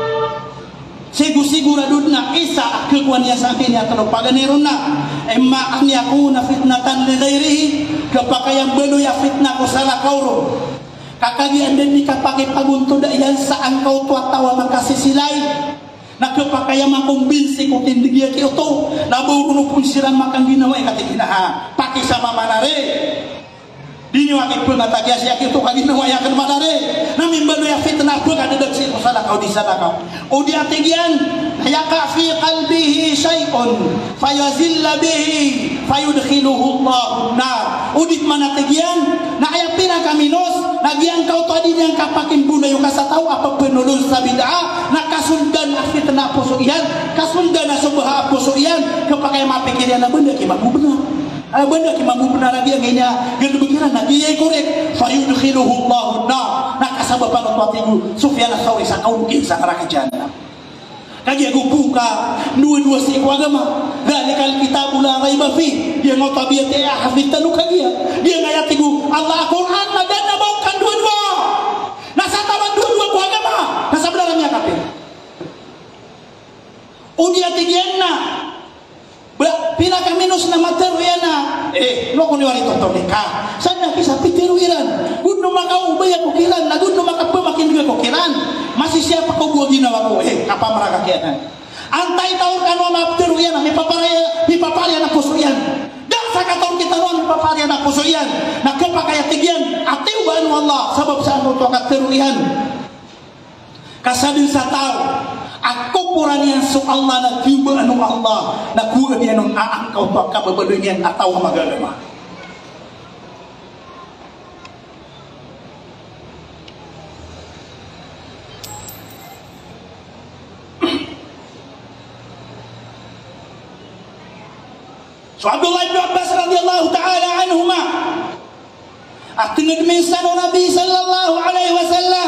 siguro na isa akilwan niya sa akin niya tanong paganiron na emma an yakuna fitnatan li ghairihi kapag kayang beloy fitna ko sa lakawro Kakagian dan nikapake pagunto da yan sa angkau tua tawa makasih silai. Nakapakaya makumbinsi ko tindigia ki oto. Naburuno pun sirang makang ginawa katigina ha. Paki sama manare. Dini wakil pun natagia siya kito kaginawa yakan manare. Namin balo ya fitnah po kadadag si kusala kau di sana kau. O di atigian yaka fi qalbihi syai'un fayazilla bihi fayudkhiluhu Allahu nar. O di manatigian na ayapina kaminos nagian kau tadi yang kapakin bunda yung kasataw apa penulun sa bid'ah nakasundan fitnah puso iyan kasundan na subaha puso iyan kapag ay mapikirian na benda ki mabu benar benda ki mabu benar lagi ang inya ganun begiran na iya korek fayudkhiluhu Allahu nar nakasabapan at watigu Sufyan al-Thawri sa kaunugin sa neraka jahanam. Kagi aku buka dua-dua si agama dalikal kitabul la raiba fi dia mau tabiat ya hafidtanu kagia dia ngayatigu Allah Al-Qur'an magana baukan dua-dua nasa tawan dua-dua ku agama nasa bedalamnya kafir udia tigianna pina kaminus na materiana lo kuni wali tonton nikah sana kisah pitiru iran gudno makau ubaya kukiran na gudno makapa makin juga kukiran masih siapa kau buat ginawa ko apa mereka kiatan antai tahu kan wa maptiru iran mi paparia na pusuyan dan sakatong kita ron mi paparia na pusuyan na kapakaya tigian atiu banu Allah sabab sa ano to katiru iran kasadin sa tao aku kuranian so Allah na kiba anong Allah na kuha niya nung aangkaw pa kababaluyan ataw magalama. So Abdullah ibn Abbas radhiyallahu ta'ala anhuma atingad minsan Nabi sallallahu alaihi wasallam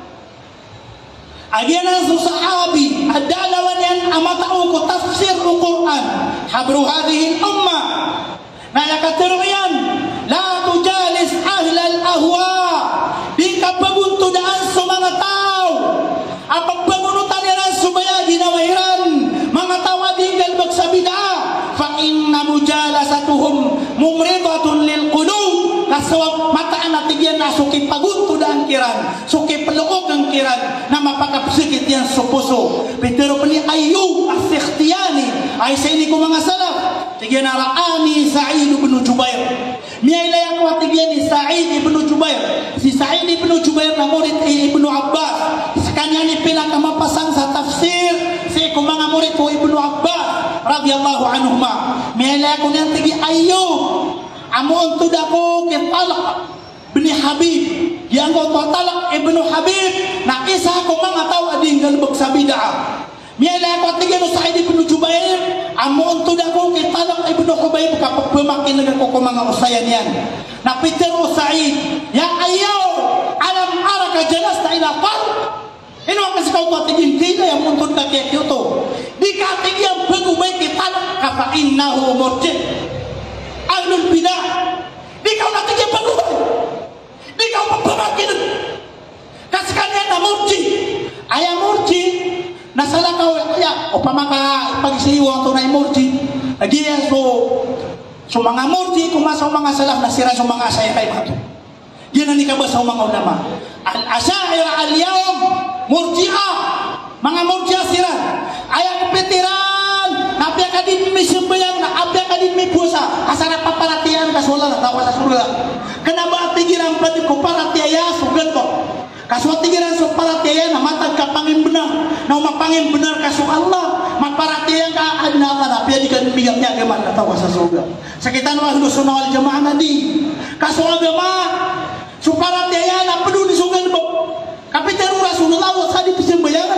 Agianan su sahabi adalah yang amatau ko tafsir Al-Quran habru hadhihi ummah na yakatiriyan la tujalis ahlal ahwa di kapaguntudaan sa mga tao apag pagunutan yan subaya ginawairan mga tawa di galbag sa bid'ah fa inna mujalasatuhum mumridatun lil qulub kasawag mataan natigyan na suki paguntudaan kiran suki peluog ang kiran na mapakapsikit yan sa puso pero pali Ayyub as-Sikhtiyani ay sa ini ko mga salaf tigyan na Ra'ani Sa'id ibn Jubair miyay ako tigyan ni Sa'id ibn Jubair si Sa'id ibn Jubair na murid ibn Abbas sa kanya ni pinakamapasang sa tafsir si ko mga murid ko ibn Abbas radiyallahu anhuma miyay ako niyan tigyan Ayyub amon tudako kin talak bin Habib yang ko talak ibnu Habib na isa ko mga tao ading galbag sa bid'ah miyala ko tigyan Sa'id ibn Jubair amon tudako kin talak ibnu Hubayb kapag pemakin ko mga usayan yan na pitero Sa'id ya ayaw alam araka jalasta ila qal ino kasi kau tigyan kila yang muntun ka kaya kyoto di ka tigyan pagubay kitalak kafa innahu murji ahlul bidah di kau nanti dia pagubay di kau pemakin kasi kanya na murji ayah murji nasalah kau ya o pamaka pagisiwa to na murji lagi yan so mga murji kumasa mga salaf na sira so mga saya kay mato yan ang ikabas sa mga ulama al-asyair al-yawm murji'ah mga murji'ah sira ayah kepetiran nabi akadin mi sembayang na abi akadin mi puasa asara paparatian kaswala na tawa sa surga kenapa tigiran pati ko paratiaya sugan ko kaswa tigiran so paratiaya na matag ka pangin benar na mapangin benar kasu Allah maparatiaya ka adna Allah na pia dikan bigaknya agama na tawa sa surga sakitan wa ahlus sunnah wal jamaah nadi kasu agama so paratiaya na peduli sugan ko kapiteru Rasulullah sa di sembayang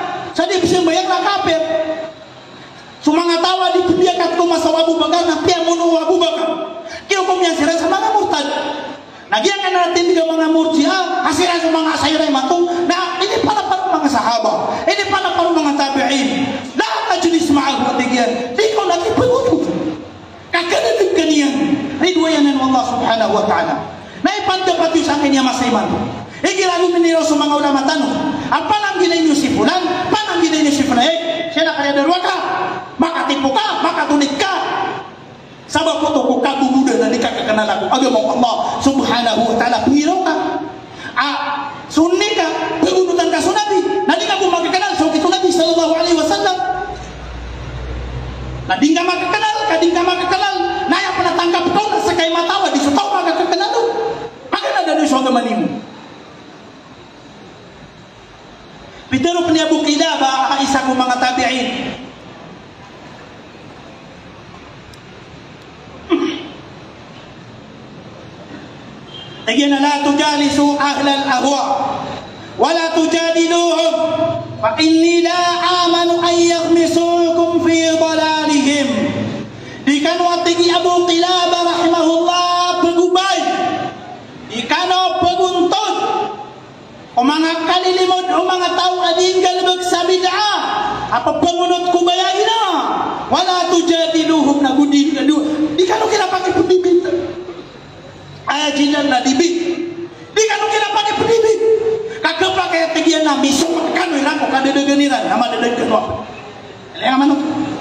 na kafir sumanga tawa di pibiakat ko masawa Abu Bakar na pia muno Abu Bakar kaya kung yan sila sa mga murtad nagyan ka natin di mga murjiah asira sa mga asayray matong na ini pala mga sahaba ini pala mga tabi'in la tajlis ma'ahu atigyan di ko nakipaguto kakanalig kaniyan ridwayanan Allah subhanahu wa ta'ala na ipandapat yung sa akin niya masayman igirago miniro sa mga ulama tanong ang panang gilay nyo si Fulan panang gilay nyo si Fulan siya na kaya darwa ka makatipo ka, makatunig ka sabab ko to ko kabubudan na di ka kakanala ko agama Allah subhanahu wa ta'ala pangiraw ka Sunni ka pagunutan ka sa Nabi. Nadi ka magkakanal sa kito Nabi sallallahu alaihi wasallam. Nadi ka magkakanal, kading ka magkakanal. Naya pa natangkap ko na sa kay matawa di sa tao magkakanal. Magana na doon sa agamanin mo. Pero pa niya bukila ba isa kong mga tabi'in. Tagay na la tujalisu ahlal ahwa wa la tujadiluhum fa inni la amanu an yaghmisukum fi dalalihim. Di kanu atigi Abu Qilabah rahimahullah pagubay. Di kanu paguntod o mga kalilimod o mga tao ading galbag sa bid'ah. Apa pangunod ko bayain na wala tujadiluhum na gudi. Di kanu kinapakipudibit ajinan na dibit. Di kanu kinapakipudibit kagapakaya tigian na misuk kanu ilang ko kadedegeniran nama dedegen wa yang manuk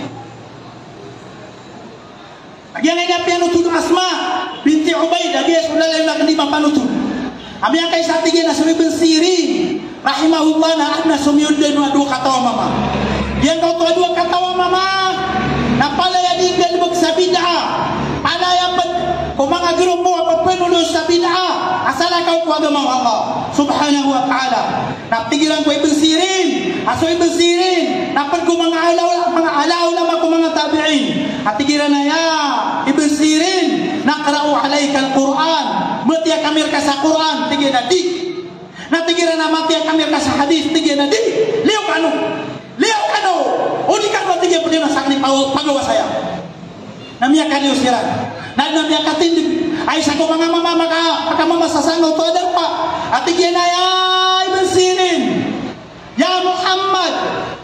agian nga pianutud Asma binti Ubaidah dia sudah lain nak di papanutud abi ang kay sa tigian na Ibn Sirin rahimahullah na adna sumiyud den dua katawa mama yang kau tu dua katawa mama na palaya di galbag sa bid'ah palaya kung mga grupo apa penulos sa bid'ah asala kau ku agama Allah subhanahu wa ta'ala naptigilan ko Ibn Sirin aso Ibn Sirin napad ko mga alaw lama ko mga tabi'in atigilan na ya Ibn Sirin naqra'u alayka al-Quran matiya kamir ka sa Quran tigil na di natigilan na matiya kamir ka sa hadis tigil na di liyaw kano o di ka matigil po din na sa akin pagawa saya namiya kaliw siran na namiya katindig ay sa ko mga mama makamasasangaw to adar pa at igyan ay Ibn Sirin ya Muhammad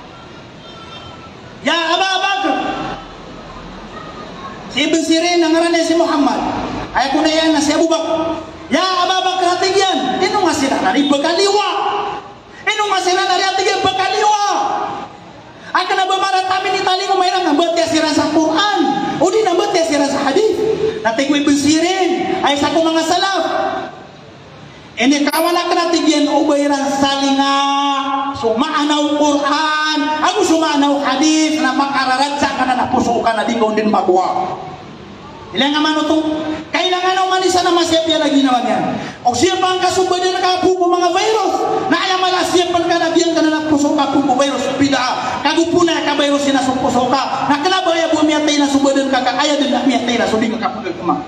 ya Abu Bakr si Ibn Sirin ang ngaran si Muhammad ay ko na yan na si Abu Bakr ya Abu Bakr at igyan ino nga sila nari bagaliwa ino nga sila nari at igyan bagaliwa akan na bamaratamin ni tali mo mayroon nabat ya sira sa Quran o di nabat ya sira sa hadith natin ko Ibn Sirin ay sa kong mga salaf ini kawanak natigyan ubayran salinga sumaanaw Quran ako sumaanaw hadith na makararadsa ka na napusukan na di ko din magwa ilang nga man ito kailangan naman manisa na masyapya na ginawa niya o siya pa ang kasubadin na kapupo mga virus na ayaw malasya pa ka nabiyang ka na napuso kapupo virus bida kagupo na ka virus na supuso ka na kanabaya bumiyatay na subadin ka kaya din na miyatay na suling ka kapagay kuma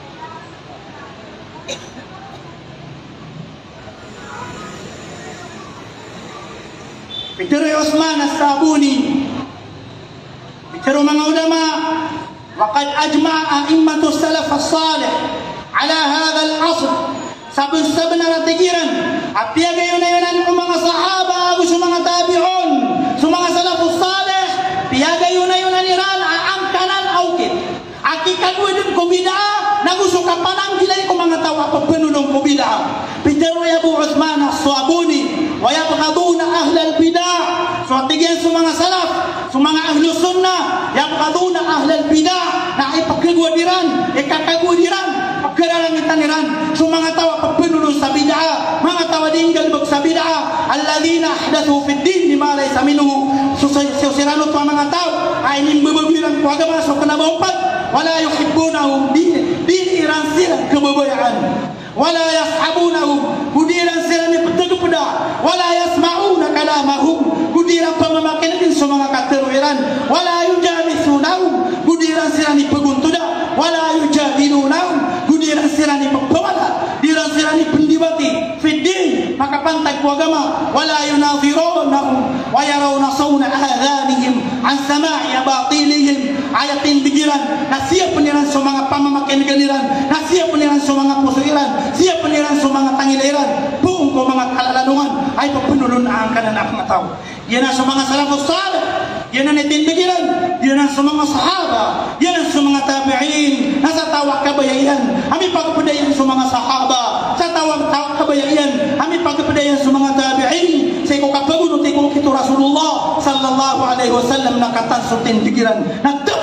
Pitero Osman As-Sabuni Pitero mga ulama وقد أجمع أئمة السلف الصالح على هذا الأصل sabun natigiran apia gayunan mga sahaba ug mga tabi'un mga salafus salih piaga yunan iran angkanan aukit akikat wedun ko bid'ah naguso ka panang gilay ko mga tawa pagpenulong ko bid'ah pitero ya Abu Uthman As-Sabuni wa yabghaduna ahlal bid'ah so tigyan sa mga salaf sa mga ahlu sunnah yabghaduna ahlal bid'ah na ipagkagwadiran ikakagwadiran pagkaralangitan so mga tawa pagpenulo sa bid'ah mga tawa dinggal sa bid'ah alladhina ahdathu fid din ma laysa minhu so sirano to mga tao ay nimbababiran ko agama so kanabawpat wala yuhibbunahu din iran sila kababayaan wala yashabunahu kudiran sila ni pagdagpada wala yasma'una kalamahum kudiran pamamakin din sa mga kateruiran wala yujamisunahu kudiran sila ni paguntuda wala yujadilunahu kudiran sila ni pagpawala diran sila ni pendibati fiddin makapantag ko agama wala yunazirunahum wa yarawna sawna adhanihim an sama'i batilihim ayatin bigiran nasiya peniran sa mga pamamakin ganiran nasiya peniran sa mga pusuiran siya peniran sa mga tangiliran buong ko mga kalalanungan ay pagpunulun ang kanan mga tao yan ang sa mga salafus salih yan ang itindigiran yan ang sa mga sahaba yan ang sa mga tabi'in nasa tawag kabayayan kami pagpadayan sa mga sahaba sa tawag kabayayan kami pagpadayan sa mga tabi'in sa ikaw kapagunot ikaw kito Rasulullah sallallahu alaihi wasallam nakatan sa tindigiran nagdabalin yan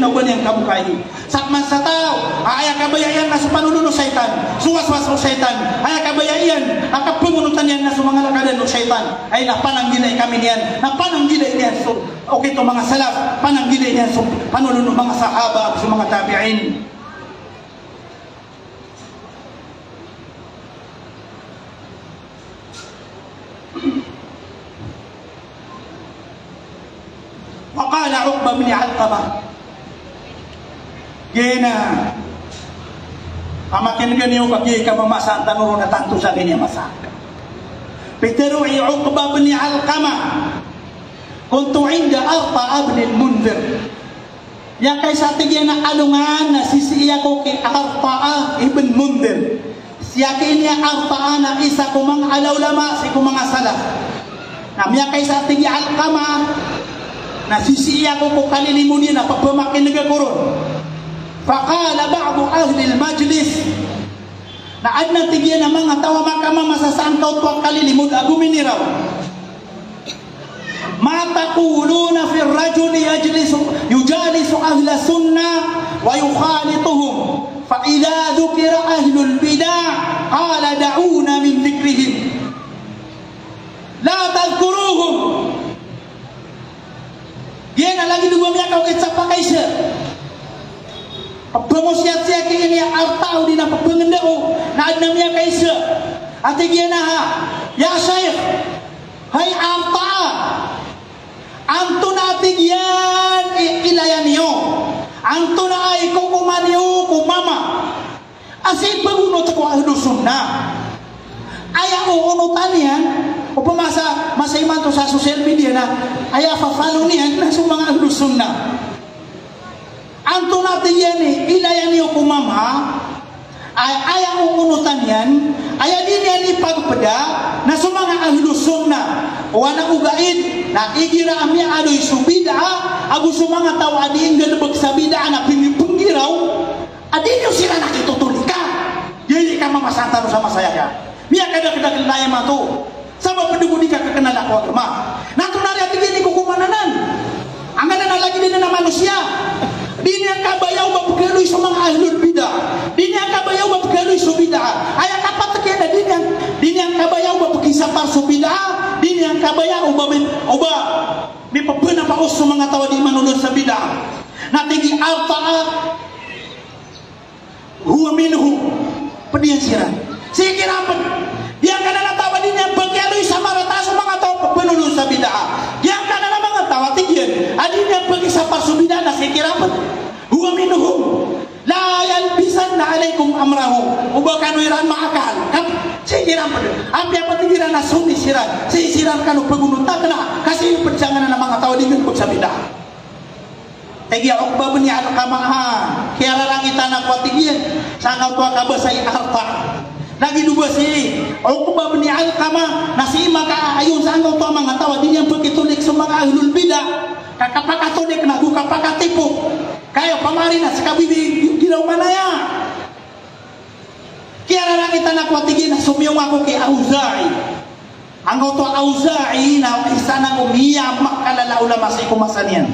noban yang kamu kai sakman satau aya kabayayan na supanuno syaitan suwas-was no syaitan aya kabayayan aka pengunutan yan na sumangalakadan no syaitan ay napananggilay kami niyan napananggilay niyan so okay to mga salaf pananggilay niyan so panuno mga sahaba so mga tabi'in. Waqala Uqbah bin Alqamah gina amakin ganyo pagi ka mamasan tanuro na tanto sa ganyan masak pero Uqbah bin Alqamah kuntu inda Arta ibn al-Mundhir ya kay sa tigyan na alungan na sisiya ko kay Arta ibn Mundhir siya kay niya Arta na isa kumang alawlama si kumang salaf namya kay sa tigyan Alqamah na sisiya ko ko kalilimun niya na pagpamakin nagakuron. Faqala ba'du ahli al-majlis na adna tigyan na mga tawa makama masasaan kaw tuwang kalilimud agumini raw. Ma taquluna fi ar-rajuli yujalisu ahla sunnah wa yukhalituhum fa idha dhukira ahlul bidah qala da'una min dhikrihim la tadhkuruhum. Yan lagi dua miya kau kecap pakai se. Pemosiat siya kini ni artau di nama pengendau na adna miya kai se. Ati gina ha. Ya Syekh. Hai arta. Antun ati gian ilayaniyo. Antun ai ko kumaniyo ko mama. Asih pengunut ko ahlu sunnah. Ayah unutanian upama masa iman to sa social media na ayah fa-follow niyan na sa mga ahlu sunnah anto natin yan ilayan niyo kumama ayah unutanian ayah din yan ipagpada na sa mga ahlu sunnah wana ugaid na igira amya adoy subida agu sa mga tao adiin galabag sa bida na pinipungiraw adin yung sila nakitutulika yay ka mamasanta sama saya ya biar kada-kada naya matu sama pendugu di kenal aku agama nanti nari ati gini kukumananan angganan lagi di nama manusia dini yang kabayau bapukelui sama ahlul bidah dini yang kabayau bapukelui subidah ayat apa tekian dini yang kabayau bapukisah par subidah dini yang kabayau ubah di pepena pa usu mengatawa di manulun sabidah nanti di alta'a huwa minhu pedian siran sikira apa yang kana tawa dinya pagkaloy sama rata sa mga tao penulun sa bid'ah yang kana na mga tawa tigyan adinya pagi sa parsubida na sikira apa huwa minhum la yalbisan alaikum amrahu ubakan wiran maakal kan sikira apa ampi apa tigiran na sunni siran siran kanu pagununta kana kasi perjanganan na mga tao dinya pag sa bid'ah tegi Uqbah bin Alqamah kaya lang itana ko tigyan sa tua kabasay arta lagi dua si Uqbah bin Alqamah nasi maka ayun sa anggaw to mga tawa din yang pagitulik sa mga ahlul bidah kakapakatulik na kapakatipo kayo pamari na sa kabibi gilaw manaya kaya lang kita nakwatigin na sumiyong ako kay Auza'i anggaw to Auza'i na isa na umiya makalala ulama sa ikumasan yan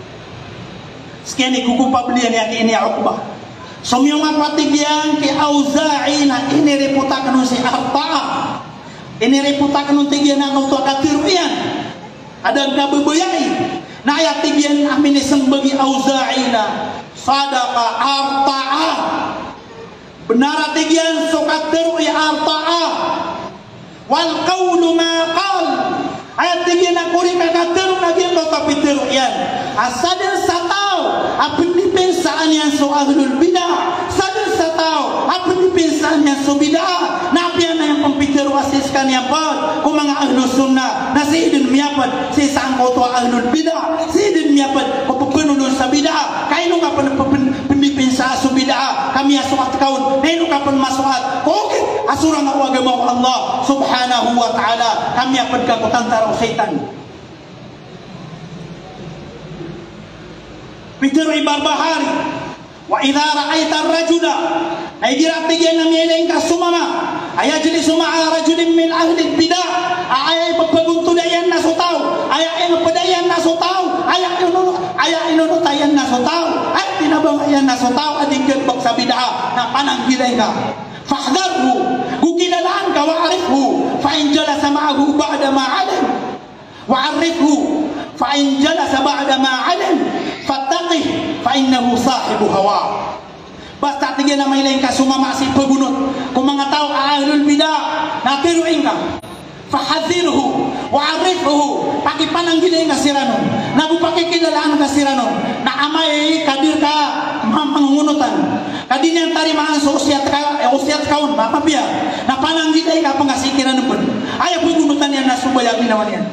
skeni kukupabliyan yan ini Uqbah sumiyong akwatigyan ki Auza'i na inireputakan si Arta inireputakan tigyan na ang akatiruyan adang kababayay na ayatigyan amin isang bagi Auza'i na sadaqa Arta'a benar tigyan sukatiru'i Arta'a wal qawlu ma qal ayatigyan na kuri kakatiru nagyan to tapitiruyan asadin satao apin dipensaan yan so ahlul bidah sadin satao apin dipensaan yan so bidah napian na yung pampitiru asiskan yan pa kung mga ahlul sunnah na si idin miyapat si isang koto ahlul bidah si idin miyapat papapunulun sa bidah kaino nga panipinsa so bidah kami asukat kaun kaino ka pan masukat kukit asurang ako agamaw Allah subhanahu wa ta'ala kami apad ka kutantaraw syaitan Peter Ibarbahari Wa idza ra'aita ar-rajula ay giratigan na milain ka sumama ayajlisu ma'a rajulin min ahli bidah ay pagpaguntudayan na sutaw ay padayan na sutaw ay inunutayan na sutaw ay tinabangayan na sutaw adigad bag sa bid'a na pananggilay ka fahdharhu kukilalaan ka wa'arifhu fa in jalasa ma'ahu ba'da ma'alim wa'arifhu fa in jalasa ba'da ma'alim fattaqih fa innahu sahibu hawa. Basta tigyan na may lain ka sumama si pagunot kung mga tao ahlul bidah na tiruin ka fahadhirhu wa'arifhu pakipananggilay ka siranon nagupakikilalaan ka siranon na amay kadir ka mangungunutan kadin yang tarimaan sa usiat kaon mapabiya na pananggilay ka pangasikiran pun ayaw pagunutan yan na subayag ginawan yan.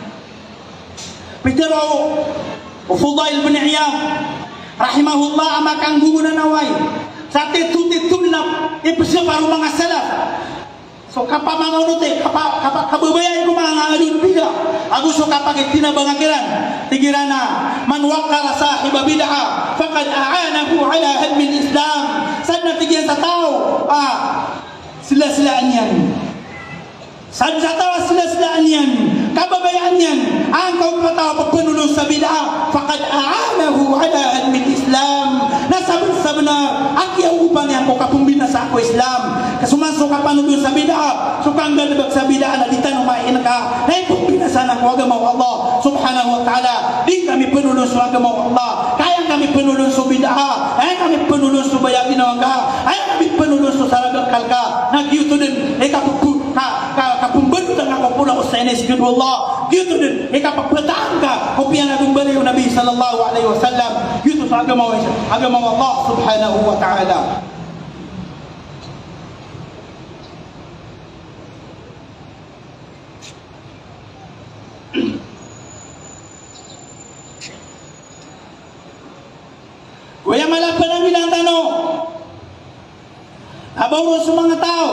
Pero Fudail bin Iyad rahimahullah amakang gugunan naway sa titun na ipsya para mga salaf. So kapamangunot kababayay ko mga alun bidah agusto kapag tinabangakiran tigiran na man waqara sahiba bid'ah faqad a'anahu ala hadmi al-islam. Saan na tigyan sa tao sila-silaan yan saan sa tao sila-silaan yan kababayaan yan ang kaupataw pagpanulong sa bid'ah faqad a'anahu ala hadmi al-islam. Nasabot na akyaw upang yan ko kapumbina sa ako Islam kasumanso ka panulong sa bid'ah sukang galibag sa bid'ah na di tanumain ka na ipumbina sana ko agamaw Allah subhanahu wa ta'ala. Di kami panulong sa agamaw Allah kaya kami panulong sa bid'ah kaya kami panulong sa bayag ginawang ka kaya kami panulong sa saragang kalka nagyuto din kapumbanot ang ako pula ko sa inis good wallah gitu din ikapagplataan ka kupiyan na gumbali yung Nabi sallallahu alaihi wasallam gitu sa agamaw Allah subhanahu wa ta'ala. Kuya malapan ang ilang tanong abang sa mga tao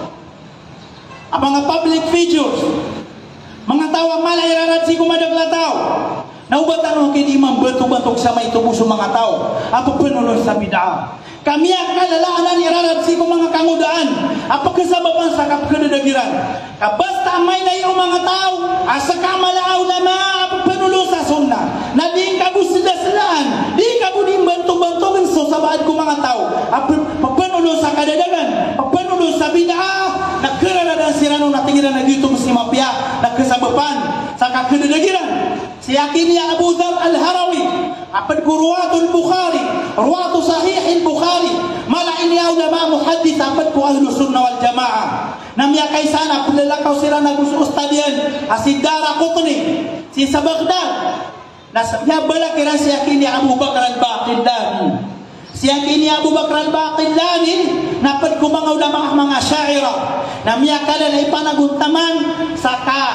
ang mga public figures mga tao ang malairarat si kumadagla tao naubatan mo kini mambantu-bantuk sa may tubo sa mga tao apo penulong sa bid'ah kami ang kalalaanan irarat si mga kamudaan apo kasababan sa kapkadadagiran basta may na yung mga tao asa kamalaaw lama apo penulong sa sunnah na di kabusila-silaan di kabuning bantu-bantukin so sabahan ko mga tao apo penulong sa kadadagan penulong sa bid'ah nagkaranadan sirano natingiran na dito si mapya nagkasabapan sa kakadadagiran siyakin niya Abu Dhar al-Harawi apad ko ruwatul Bukhari ruwatu sahih al-Bukhari malain niya ulama muhaddis apad ko ahlu sunnah wal jamaah namya kay sana pulalakaw sila nag-ustadian asid Daraqutni si sa Baghdad nasya balakiran siyakin niya Abu Bakar al-Baqillani siyakin niya Abu Bakar al-Baqillani napad ko mga ulama mga syaira namya kalala ipanaguntaman sa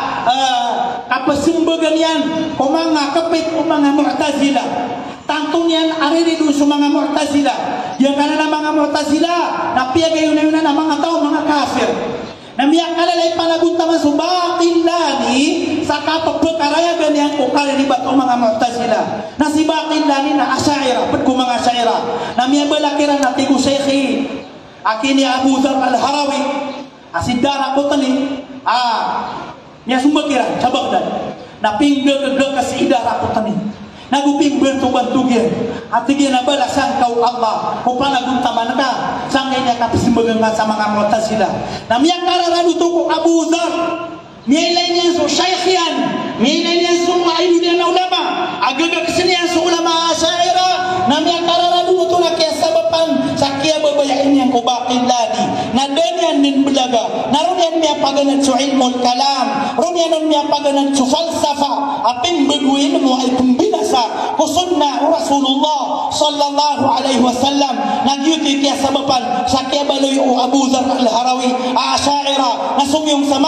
kapasimbagan yan o mga kapit o mga Mu'tazila tantong yan ariri doon sa mga Mu'tazila yung kanana mga Mu'tazila napiyagay yun na mga tao mga kafir namya kalala ipanaguntaman sa Baqillani sa kapagpagkarayagan yan o kalinibat o mga Mu'tazila na si Baqillani na asyaira pad ko mga asyaira namya balakiran na tigo Sheikhi akini Abu Dhar al-Harawi asid Daraqutni niya sumbakiran sa Baghdad na pinggag-gag kasi Daraqutni naguping bantu-bantugyan at tigyan na balasan kau Allah kung panaguntaman ka sangay niya kapisimbagan nga sa mga Mu'tazila na miyang kararanuto ko Abu Dhar miyay niya so shaykh yan miyay niya so ayudan na ulama agagag siniyan so ulama asyaira na miyang kararanuto na kaya sabapan sa kaya babayain niyang Baqillani na danyan min belaga na ron yan miya paganan so ilmul kalam ron yan miya paganan so falsafa aping baguin mo ay kumbinasa ko sunna Rasulullah sallallahu alaihi wasallam nagyuti kaya sabapan sa kaya baloy o Abu Dhar al-Harawi asyaira na sumyong sa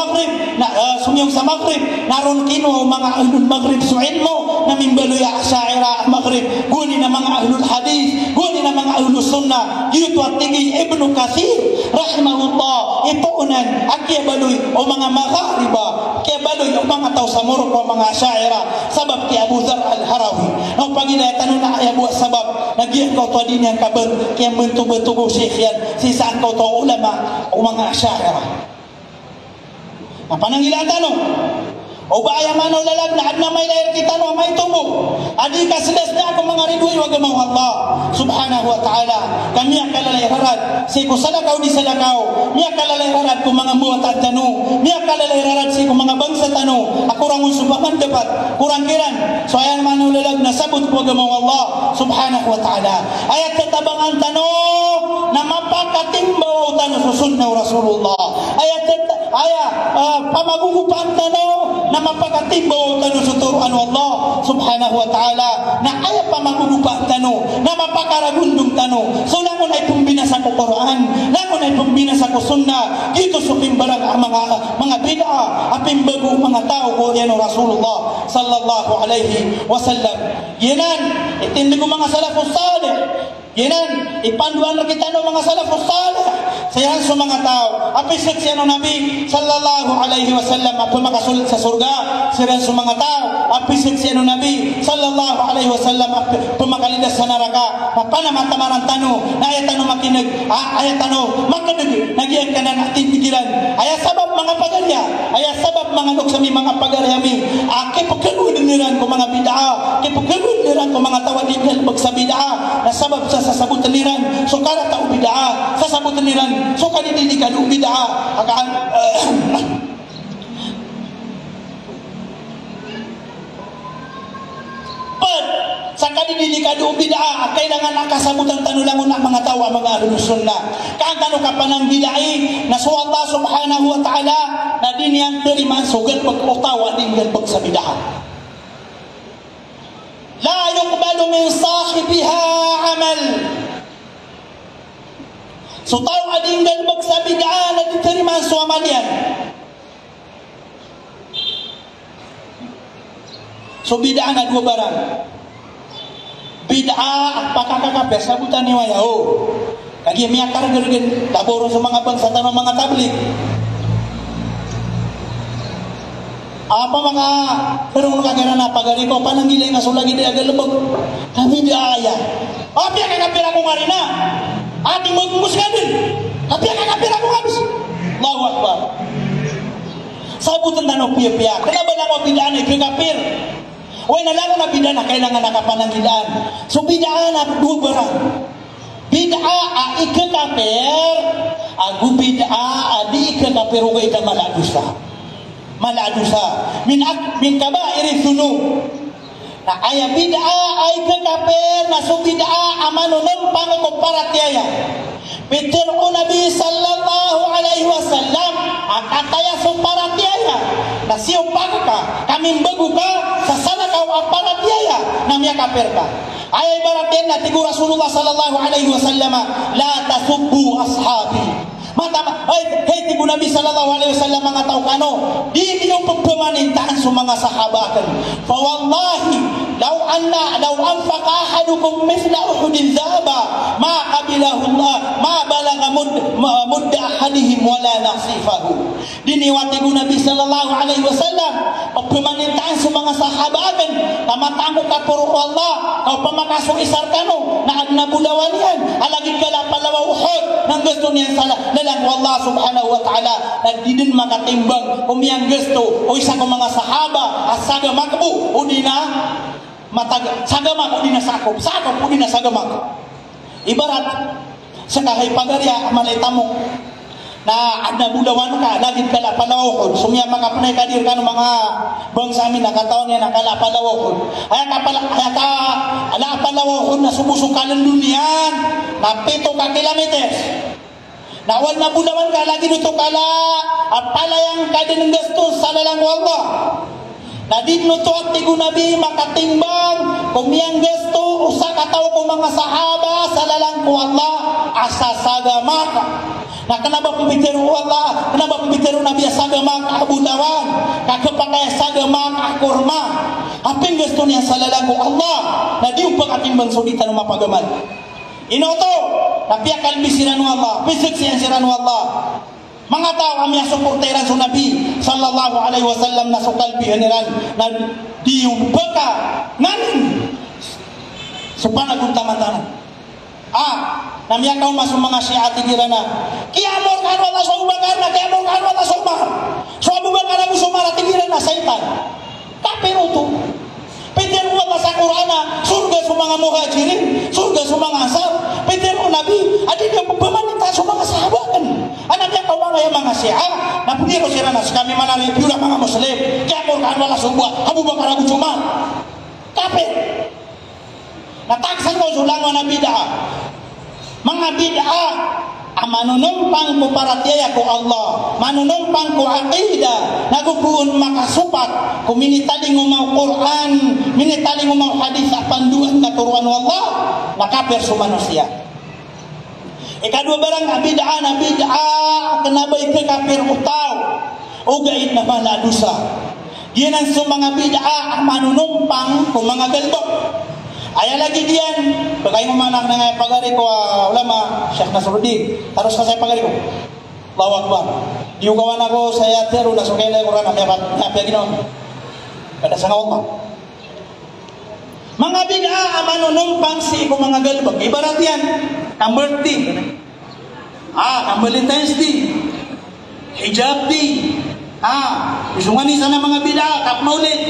Maghrib naron kino mga ahlul Maghrib so ilmo na mimbaloy asyaira Maghrib guni na mga ahlul hadith guni na mga ahlul sunnah yuto at tigay Ibnu Katsir rahimahullah ipunan akia baloy o mga maghariba kaya baloy o mga tao sa Morocco mga Asy'ariyah sabab ki Abu Dzar al-Harawi no pagilatan na ay buat sabab nagiyan ko to din yang kabar kaya bentuk-bentuk syekh yan sisaan ko to ulama o mga Asy'ariyah panangilatan no o baya mano lalag na adna may lahir kita no may tubo adi ka sedas na ako mga ridway wag mo Allah subhanahu wa ta'ala kami akalalay harad si ko salakaw di salakaw mi akalalay harad ko mga muat at tanu mi akalalay harad si ko mga bangsa tanu ako rangon subaman dapat kurang kiran so ayan mano lalag na sabot ko wag mo Allah subhanahu wa ta'ala ayat tatabangan tanu na mapakatimbaw tanu susunnaw Rasulullah ayat pamagugupan tanu na mapakatimbaw tanu sa turuan Allah subhanahu wa ta'ala na ayaw pa magugupa tanu na mapakaragundong tanu so langon ay pumbinasa ko Quran langon ay pumbinasa ko sunnah dito sa pimbarang ang mga bid'a apimbago mga tao ko yan Rasulullah sallallahu alaihi wasallam yanan itindi ko mga salafus salih yanan ipanduan na kita ng mga salafus salih sayan sa mga tao apisit siya ng Nabi sallallahu alaihi wasallam at pumakasulot sa surga sayan sa mga tao apisit siya ng Nabi sallallahu alaihi wasallam at pumakalidas sa naraka na panamatamarang tano na ayat tano makinig ayat tano makinig nagyan ka na natin pikiran ayat sabab mga pagarya ayat sabab mga nuksami mga pagaryami kipagkagunin niran ko mga bid'a kipagkagunin niran ko mga tawadin sa bid'a na sabab sa sasabutan niran so kara tao bid'a sasabutan niran so kanidilikan o bid'a sa kanidilikan o bid'a kailangan nakasabutan tanulangon na mga tao mga ahlus sunnah kang tanu ka panang bid'ai na so Allah subhanahu wa ta'ala na din yang terima sugan pag-utawa din pag sa bid'a la yuqbalu min sahibiha amal so tao ading dan pag sa bid'a na diterima so amal yan so bid'a na dua barang bid'a at pakakakape sabutan ni wayaw kagi miyakar gergen laboro sa mga bangsa tanong mga tablik apa mga perung kagana na pagari ko pananggilay nga sulagi di agal lubog kami di aya api ang kakapira ko nga rin na ating magmus nga din api ang kakapira ko nga bis Allahu Akbar sabutan tanong piya-piya kenapa lang o bid'aan ay kakapir Uy, nalang na bid'a na kailangan nakapananggilan. So, bid'a na dubarang. Bid'a ikakapir, agu bid'a adi ikakapir uga ita maladusa. Maladusa. Min kaba'iri thunub. Na aya bid'a ikakapir, na so bid'a amanunong pangukumparatiyaya. Pitirku Nabi sallallahu alaihi wasallam akataya sumparatiyaya na siyong bago ka kaming bago ka sa sana ka aparatiyaya na miya kapir ka ay baratin na tigo Rasulullah sallallahu alaihi wasallam la tasubbu ashabi matama ay tigo Nabi sallallahu alaihi wasallam mga tao kano di yung pagpamanintaan sa mga sahabakan fa wallahi law anfaqa ahadukum mithla uhudin dhahaba ma qabilahu Allah ma balagha mudda ahadihim wala nasifahu diniwati ko Nabi sallallahu alaihi wasallam pagpamanintaan sa mga sahabakan tamatangko ka puro Allah kau pamakasong isar kano na agnabulawan yan alagid kala palawa uhod nang gusto niya sala nalang wallah subhanahu wa ta'ala nagdidin makatimbang umiyang gusto o isa ko mga sahaba asaga makbu o di na matag sagama o di na sakop o di na sagama ibarat sa kahay pagarya malay tamo na agnabulawan ka lagid kala palawokod sumya makapanay kadir ka ng mga bangsa amin nakataon niya nakala palawokod ay ka ala palawokod na sumusukalan duniyan na 7 kilometers na wal na bulawan ka lagi dito kala at palayang kadin ng gastos sa lalang Allah na din no to at tigo Nabi makatimbang kumiyang gasto usa ka tawo ko mga sahaba sa lalang ko Allah asasagama ka na kanaba pumitiru Allah kanaba pumitiru Nabi asagama ka abudawan kakapakay asagama ka kurma aping gasto niya sa lalang ko Allah na di upang atimbang sulitan ng mapagaman inoto tapi akan bisiran Allah, bisik siran Allah. Mga tao kami suporteran sa Nabi sallallahu alaihi wasallam na sukal bihaniran na diyong baka nganin supanagun taman-taman. Namya kau masuk mga Syiah tigiran na kiamor kan wala sa ubagan na kiamor kan wala sa umar. So abubagan na sumara tigiran na saitan. Kapiro to. Pwede mo sa Quran na surga sa mga muhajirin, surga sa mga ansar. Pwede mo Nabi, adi niya pagpamanita sa mga sahabat. Anak niya kawan ay mga Syiah, na pagiro sila na kami manareview ng mga Muslim. Kaya mo kan wala sa ubagan, Abu Bakar Abu Umar. Kapit. Nataksan ko sulangan na bid'ah. Mga bid'ah manunumpang ko paratiyaya ko Allah, manunumpang ko aqidah, nagukuun makasupat, kung minitaling umaw Quran, minitaling umaw hadis at panduan katuruan Allah, nakapir sa manusia. Ikadua barang bid'ah na bid'ah, kanabay ka kapir utaw, o gait na bala dusa. Yan ang sa mga bid'ah manunumpang ko mga galbok. Ayah lagi dian, bagaimana manak dengan pagari ko ulama Syekh Nasruddin. Terus saya pagari ko. Allahu Akbar. Diugawan ako saya teru na sukay na Quran na ginawa. Kada sa Allah. Mga bid'ah manunumpang si ko mga galbag. Ibarat yan, number 10. Valentine's Day. Hijab Day. Isungan ni sana mga bid'ah kap maulid.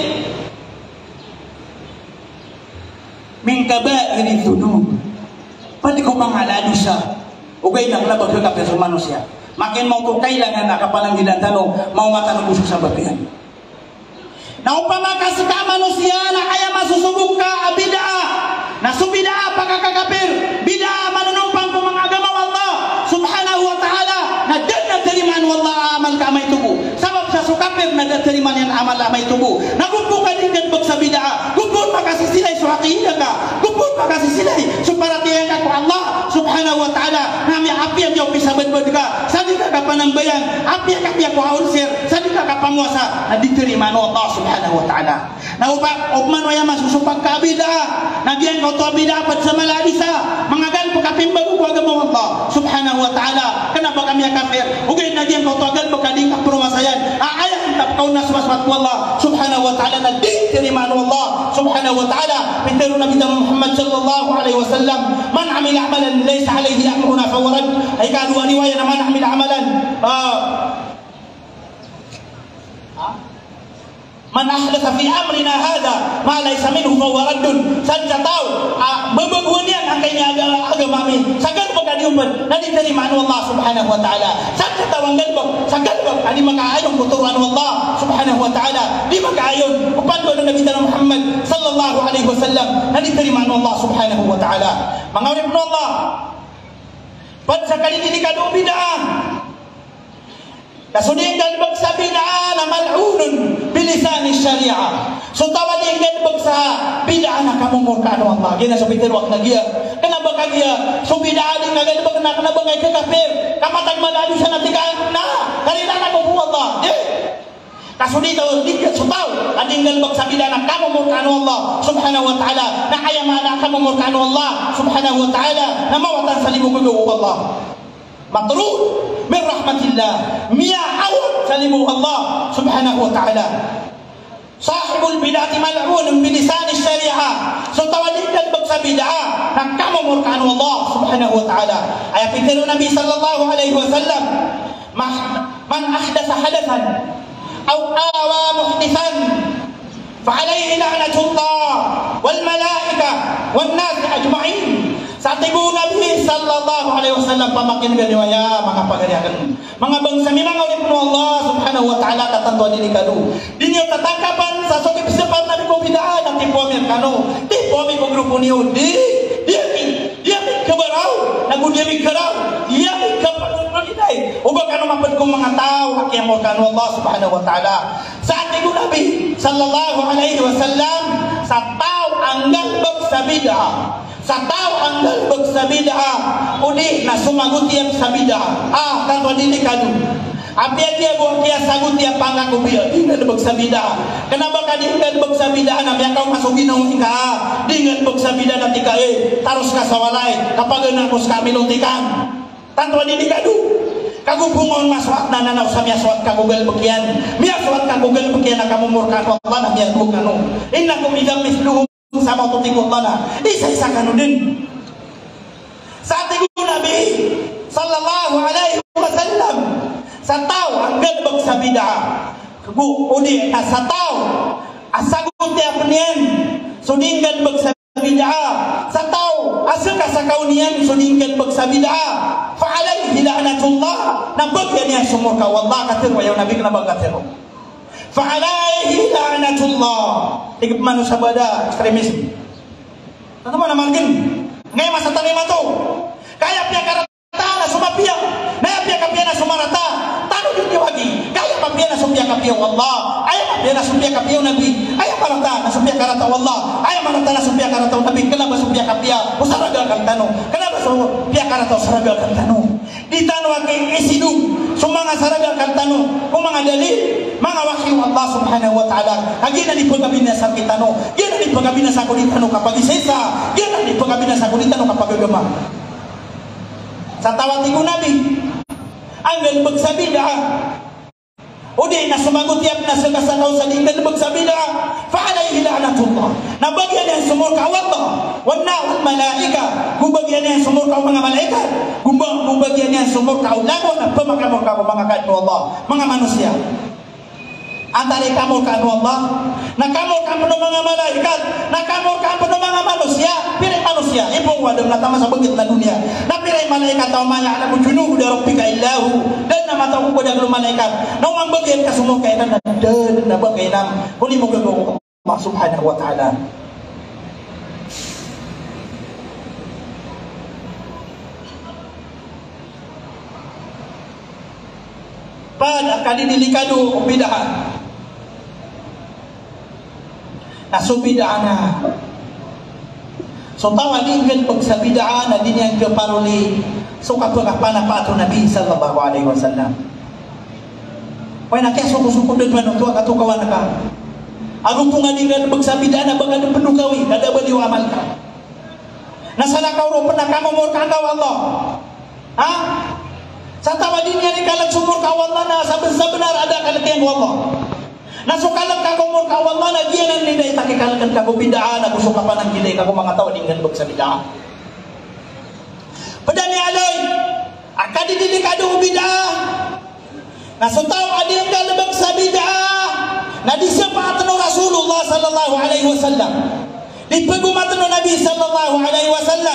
Min kaba'iri dzunub. Pati ko mangalado sa ugay lang labag ka sa manusia. Makin mau ko kailangan na kapalanggilan tanong mau matanong busog sa babihan. Na upama ka sa manusia na kaya masusubok ka bid'ah. Na su bid'ah pagkakapir. Bid'ah manunumpang ko mga agama Allah subhanahu wa ta'ala na dan terimaan wallah amal ka may tubo. Sabab sa sukapir na terimaan yan amal amay tubo. Nagumpo ka din ganbag sa bid'ah. Gumpun makasisilay sa aqidah ka. Gumpun makasisilay sa paratiyan ka ko Allah subhanahu wa ta'ala. Nami api ang yung pisabad-bad ka. Sadi ka kapanambayan. Api ang kapiya ko aunsir. Sadi ka kapamuasa na ditirimaan Allah subhanahu wa ta'ala. Na upman waya masusupag ka bid'ah. Nagyan ko to bid'ah pat sa maladisa. Mga ganpo kapimbag ko agama Allah subhanahu wa ta'ala. Kenapa kami kafir? Ugay nagyan ko to agal bakading kapromasayan. Ayat tap kau naswaswat Allah subhanahu wa ta'ala na ditirimaan Allah subhanahu wa ta'ala. Pinteru Nabi Muhammad sallallahu alaihi wasallam, man amil amalan laysa alaihi amruna fawarad. Ay kadua riwayat na man amil amalan man ahdatha fi amrina hadha ma laysa minhu fawaradun. Sadja tahu babaguan yan ang kanya agama amin. Sagal pagkadiuman na ditirimaan Allah subhanahu wa ta'ala. Sadja tahu ang galbag, sagal bag ani makaayon kuturuan Allah subhanahu wa ta'ala. Di makaayon upan ko ng Nabi Muhammad sallallahu alaihi wasallam na ditirimaan Allah subhanahu wa ta'ala. Mga urip Allah, pag sa kalidini ka doon bid'ah, kasuding galbag sa bid'ah na mal'unun bilisan syariah. So tawading galbag sa bid'ah na kamumurkaan Allah. Gina sa pitirwak na giya. Kanaba ka giya. So bid'ah din na galbag na kanabangay ka kafir. Kamatag malalo siya natikaan na. Kanila na ko Allah. Kasudito dikit sutaw. Ading galbag sa bid'ah na kamumurkaan Allah subhanahu wa ta'ala. Na ayamana kamumurkaan Allah subhanahu wa ta'ala. Na mawatan sa limugugo Allah. Matrud min rahmatillah, miya'awad salimuh Allah subhanahu wa ta'ala. Sahibul bid'ati mal'un bilisan syariah. So tawadid galbag sa bid'ah na kamumurkaan Allah subhanahu wa ta'ala. Ay pintiru Nabi sallallahu alaihi wasallam, man ahdatha hadathan aw awa muhdithan fa'alayhi la'natullah wal malaika wan nas ajma'in. Sa tibu Nabi sallallahu alaihi wasallam pamakin ganiwaya mga pagariakan mga bangsa mi mga ulip Allah subhanahu wa ta'ala katantuan dili kanu dinyo tatangkapan sa sokip sepan na ko bid'ah na tipo mi kanu tipo mi ko grupo niyo dia kebarau nagu dia mi kerau dia mi kapan dai uga kanu mapad ko mga tao akyang mo kanu Allah subhanahu wa ta'ala. Sa tibu Nabi sallallahu alaihi wasallam sa tao ang galbag sa bid'ah. Sa tao ang galbag sa bid'ah, udi na sumagot yan sa bid'ah. Kanto dili kanu. Apa dia buat dia sagut dia pangga ko biya. Dingan bagsabida. Kenapa ka dingan bagsabida na biya kau masuk ginong hingga. Dingan bagsabida na tika taros ka sa walay kapag nakos kami luntikan. Tanto di kadu. Kagubungon maswat na nanaw sa miyaswat ka Google bakian. Miyaswat ka Google bakian na kamumurka ko Allah na miyaswat ka no. Innakum idam misluhum sama tutikot na. Isa-isa ka no din. Sa ating Nabi sallallahu alaihi wasallam sa tao ang gadbag sa bid'a udi sa tao asagot ti apnian suding gadbag sa bid'a sa tao asa ka sa kaunian suding gadbag sa bid'a fa alayhi la'natullah nabagyan niya sumurka wallah katir wa yaw nabi kana bagatir fa alayhi la'natullah tigap manu sabada ekstremisme tanto man naman ngay masa tanima to kaya pia karata na sumapia na pia kapia na sumarata tano din wagi kaya kapia na sumapia kapia wallah ay kapia na sumapia kapia nabi ay marata na sumapia karata wallah ay marata na sumapia karata nabi kenapa sumapia kapia usaraga kan tano kenapa sumapia karata usaraga kan tano di tano wagi isidu sumanga saraga kan tano kung mga dalil mga wahyu Allah subhanahu wa ta'ala agina di pagabina sa kitano gina di pagabina sa kunitano kapag isesa gina di pagabina sa kunitano kapag agama sa tawati ko nabi ang nagbagsabi udi na sumagot yap na sagasaw sa din nagbagsabi fa alayhi la'natullah nabagyan niya sumur ka Allah wana wal malaika gubagyan niya sumur ka mga malaikat gubagyan niya sumur ka ulamo na pamakamor ka mga kadto Allah mga manusia antara kamu kan Allah nakamur kamu ng mga malaikat nakamur kamu ng mga manusia piray manusia ibong wadam na tama sa bangit na dunia na piray malaikat taw maya alam junuhu da rabbika illahu dan na mataw ko da malaikat nang ang bagyan ka sumo kay na dan na bagay nam kuni mo gagawa Allah subhanahu wa ta'ala pada kali dilikado bidah nasubida na so tawagin gan pag sa bid'a na din yang kaparuli so kapag panapa Nabi sallallahu alaihi wasallam way na kaya suko din man to ato kawan ka agong pungalingan pag sa bid'a na baga ng penukawi kada baliw amal ka nasala ka ro pernah kamomor ka Allah ha sa tawagin niya ni kalag sumur ka Allah na sabenar ada kalatian Allah nasukalan ka kumur ka Allah na giyanan ni day takikalakan ka ko bid'a na gusto ka pa ng gilay ka ko mga tao dingan bag sa bid'a padani alay akadi dilikado bid'a nasutaw ading galabag sa bid'a na disapa atno Rasulullah sallallahu alaihi wasallam dipagumatno Nabi sallallahu alaihi wasallam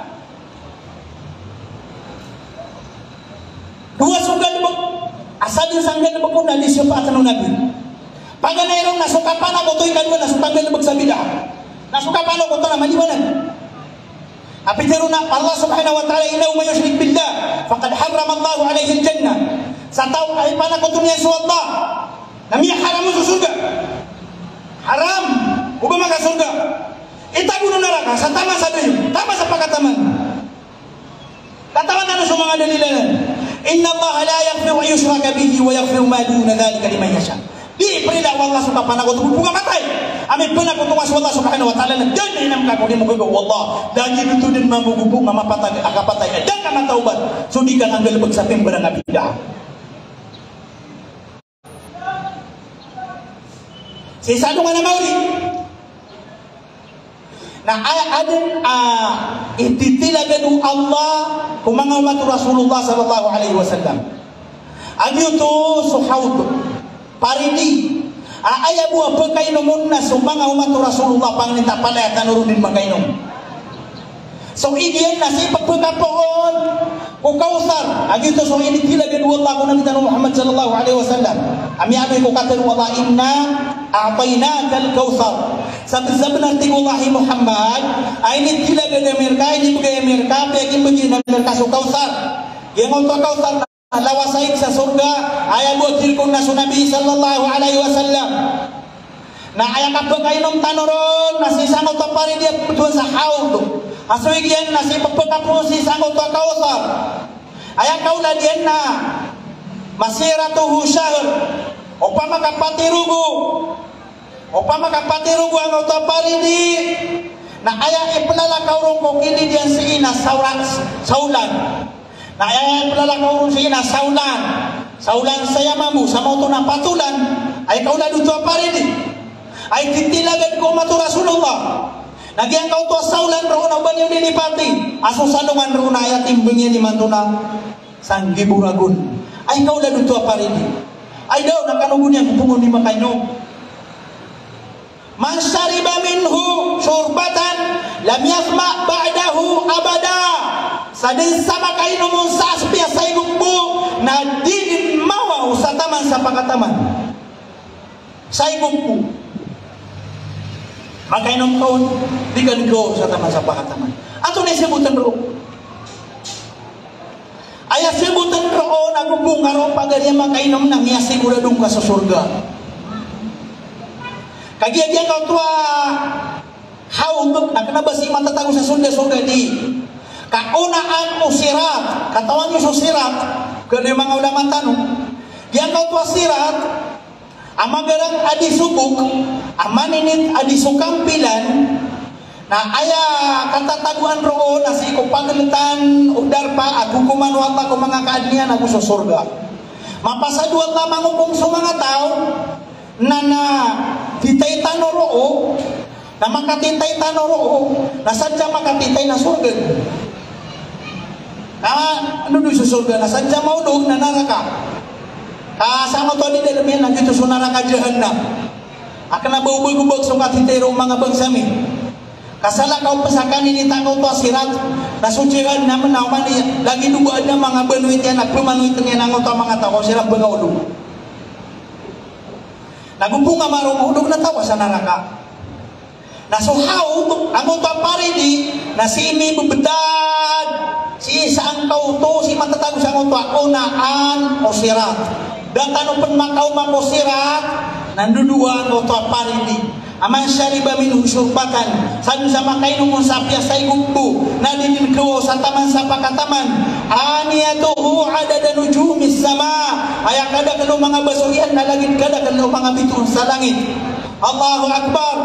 dua sugal bag asalin sanggal bag ko na disapa atno Nabi paganairong nasukapan ako to'y kadwa nasutanggal na magsabida nasukapan ako ito na maliwanan apitero na Allah subhanahu wa ta'ala inaw may yushrik billah faqad harram Allah alayhi al-jannah sa tao ay panakoto niya sa Allah na miya haram mo sa surga haram uba maka surga itago na naraka sa tama sa dayo tama sa pagkataman katawan na sa mga dalilan inna Allah la yaghfiru an yushraka bihi wa yaghfiru ma duna dhalika liman yasha di perila Allah subhanahu wa ta'ala bunga matay amin puna ko tuwas Allah subhanahu wa ta'ala na dan inam ka ko di mo ko wallah dagi dito din mamugubong mapatag akapatay dan ka mataubat so di ka nang galbag sa pembera nga bid'a sisado nga na mauli na adin ititilagan Allah kung mga umat Rasulullah sallallahu alaihi wasallam ang yuto suhawd paridi aaya buah pagkainom na sa mga umat Rasulullah panginta pala at nanuro din magkainom so idiyan na sa pagpagkapoon o kausar agito so initilagan wallah ko nabi tanong Muhammad sallallahu alaihi wasallam ami ano ko katan wallah inna a'tainaka al-kausar sabi-sabi ng wallahi Muhammad ay initilagan Amerika ini bagay Amerika pagin bagay na Amerika so kausar yung to kausar lawasaik sa surga ayah buatil kung naso Nabi sallallahu alaihi wasallam na ayah kapagainom tanoron nasi sangot to pari dia betul sa haud asuigian nasi pagpakapo si sangot to kausar ayah kaula diyan na masiratuhu syahr, upama kapatirugu ang utaparidi na aya ipalala kaurong ko kili diyan si ina saulan na aya ipalala kaurong si ina saulan saya mamu sama to na patulan ay kaula duto paridi ay titilagan ko matu Rasulullah nagyang kau to saulan ro na banyo nilipati aso salungan ro na aya timbengnya ni mantuna sang giburagun ay kaula duto paridi ay daw nakanugun yang kupungon ni makaino. Man syariba minhu syurbatan lam yasma ba'dahu abada. Sadin sama kainu mun saspia saibukbu na dinin mawaw sa taman sa pakataman. Saibukbu. Makainom kaon digan ko sa taman sa pakataman. Ato na sebutan ro. Aya sebutan ro nagubung ngaro pagariya makainom na miya siguradong ka sa surga. Kagiyan kau tua haud nak kena basi mata tahu sa surga di kaunaan usirat katawan yung sirat kani mga ulama tanong yang kau tua sirat amagarang adi subuk amaninit adi sukampilan na aya katataguan roon na si kupagalitan udar pa at hukuman wata ko mga kaadnian ako sa surga mapasaduat lamang upong sa mga tao na titay tanoro na makatitay tanoro na sadya makatitay na surga na ano doon sa surga na sadya maulog na naraka kasama to ni dalamin na dito sa naraka jahannam akan na bawag-bawag sa katitay ro mga bagsami kasala kau pasakan ini tanggaw to sirat na sucihan naman na umani lagi dugaan na mga banuit yan at pumanuit yan ang to mga tao sirat bangawulog nagumpung nga marumulog na tawa sa naraka. Nasuhaw, ang utaparidi, na si imi bubedad, si isang kauto, si matatag sa unaan o sirat. Datano pun makaw maposirat, nanduduan o utaparidi. Aman syariba min husyurbatan, sanu sama kainu musapya say gumbu, nadinin ko sa taman sa pakataman, aniyatuhu adada nujumis sama, ayak kada kalau mga basuyan na langit kada kalau mga bituon sa langit. Allahu Akbar.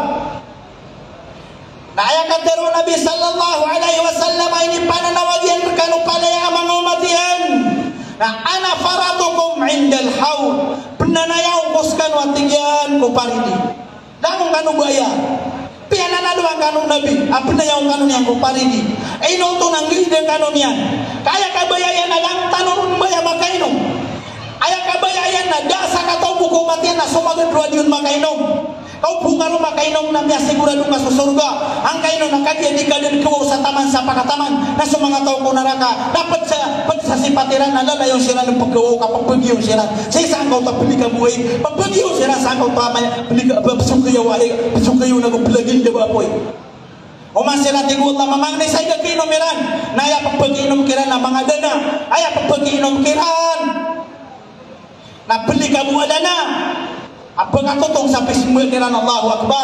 Na ayak katero Nabi sallallahu alaihi wasallam ini pananawagian kanu palaya mga umatian. Na ana faratukum indal haud, penanayaw kuskan watigyan ko paridi. Dangung kanu baya piana na doang kanu nabi apa na yung kanu yang kuparidi ay no to nang lide kanu niyan kaya kabayayan na lang tanong baya makainom aya kabayayan na dasa ka to buko matian na sumagan radion makainom kau bungaro makainom na miya sigurado ka sa surga ang kainom na kagyan di kaden ko sa taman sa pakataman na sumanga tao ko naraka dapat sa sipatiran na lalayon sila ng pagkawo kapag pagiyong sila sa isang kau tapili ka buhay pag pagiyong sila sa kau tamay pagsukayo na kupilagin diba po o man sila tiguot na mamang nisay kaginomiran na aya pag pag-inom kiran na mga dana aya pag pag-inom kiran na pili ka buhay dana apa katutong sa pismulkiran Allahu Akbar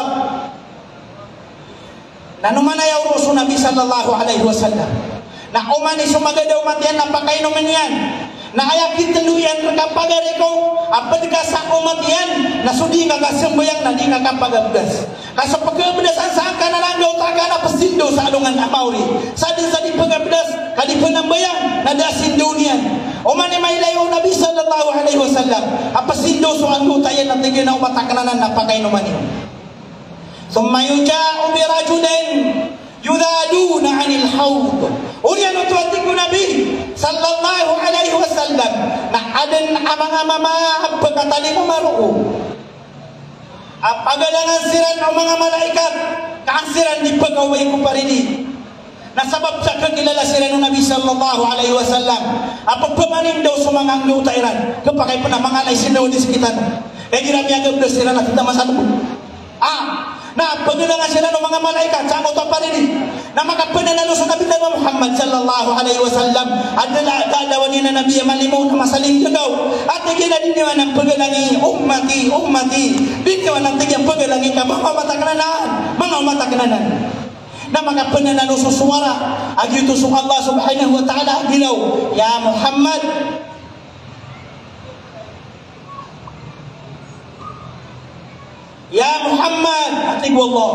na numanayaw Rasul Nabi sallallahu alaihi wasallam na umani sumagadaw matiyan na pakainuman yan na ayakit teluyan kapagari ko apa ka sa umatiyan na sudi nga kasembayang na di nga kapagabdas kaso pagabdasan sa ka na langgaw taka na pasindo sa alungan amawri sa di pagabdas kadi penambayang na dasindo niyan umani may layo Nabi sallallahu alaihi wasallam apa sindo so anggota yan na tigil na umatakanan na pakainuman yun summa yuja'u bi rajulin yudaduna 'anil haud uriyan tuwati ko Nabi sallallahu alaihi wasallam na adan amang mama pagkatali mo maruo apagalangan siran ang mga malaikat kaansiran di pagaway ko parini na sabab sa kakilala sila ng Nabi sallallahu alaihi wasallam apa pamanin daw sa mga anggaw tairan kapag pa na mga laisin daw di sekitar kaya ginamiyagab daw sila na kita masalubog na pagdalangan sila ng mga malaikat sa anggaw parini na makapananalo sa Nabi Muhammad sallallahu alaihi wasallam at naladawan niya na Nabi malimaw na masaling daw at tigila din niya ng pagalangi ummati din niya ng tigyang pagalangi ka mga matakananan na mga pananalo sa suwara agito sa Allah subhanahu wa ta'ala gilaw ya Muhammad Muhammad, ati Allah,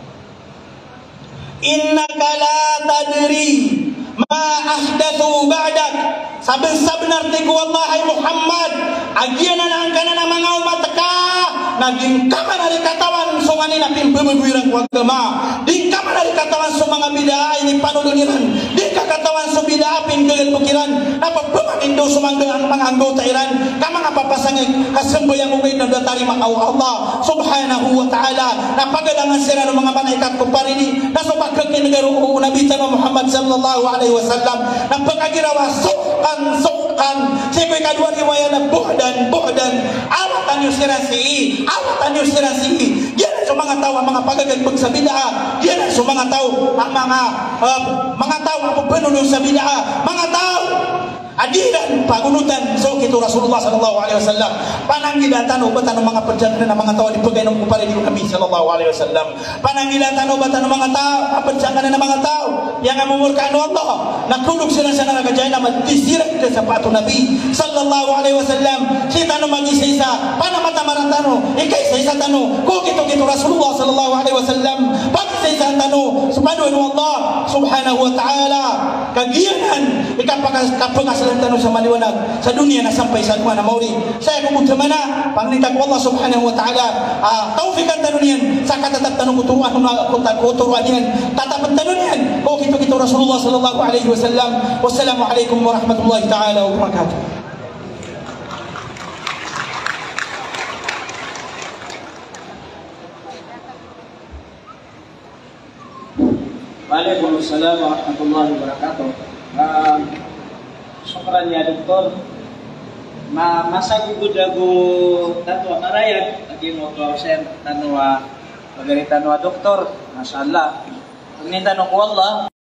innaka la tadri ma ahdathu ba'dak. Saben-saben arti ku Allah hai Muhammad, agian anak kana na mga umat ka naging kaman dari katawan sungani na pimpemegwirang agama, di kaman dari katawan sa mga bidaa ini panuluniran, di katawan sa bidaa pinggil pikiran napagpaman indo sumanggang mga anggota iran kamang papasangig kasembayang ugay na datari makaw Allah subhanahu wa ta'ala. Napagalangan sila ng mga malaikat ko parini na subagkag kinagaro nabitan ng Muhammad sallallahu alaihi wasallam napagagirawa sukan sikoy kadua riwaya na buhdan awatan yung sirasi yan sa mga tao ang mga pagagagbag sa bid'a, yan sa mga tao ang mga tao ang pagpanunod sa bid'a, mga tao adiran pagunutan so kito Rasulullah sallallahu alaihi wasallam panangilatan ubatan ng mga perjalanan ng mga tao di pagayong kupare ni Nabi sallallahu alaihi wasallam, panangilatan ubatan ng mga tao perjalanan ng mga tao yang memurkaan Allah nakulog sila sa nagajay na magdisirat sa pato Nabi sallallahu alaihi wasallam si tano mag-isa panamata marantano ikay sa isa tano ko kito Rasulullah sallallahu alaihi wasallam pag sa isa tano subhanahu Allah subhanahu wa ta'ala kagiyanan ikapagas tanong sa maliwanag sa dunia na sampay sa mga mauri saya kung mana pangnitag Allah subhanahu wa ta'ala taufikan tanong yan sa katatap tanong kuturuan yan tatapat tanong yan o kito Rasulullah sallallahu alaihi wasallam. Wassalamualaikum warahmatullahi ta'ala wabarakatuh. Waalaikumsalam warahmatullahi wabarakatuh. Syukran ya doktor. Masa gugu-jagu tanwa narayag lagi mo klausen tanwa pagari tanwa doktor. Masyaallah. Ini tanong ko Allah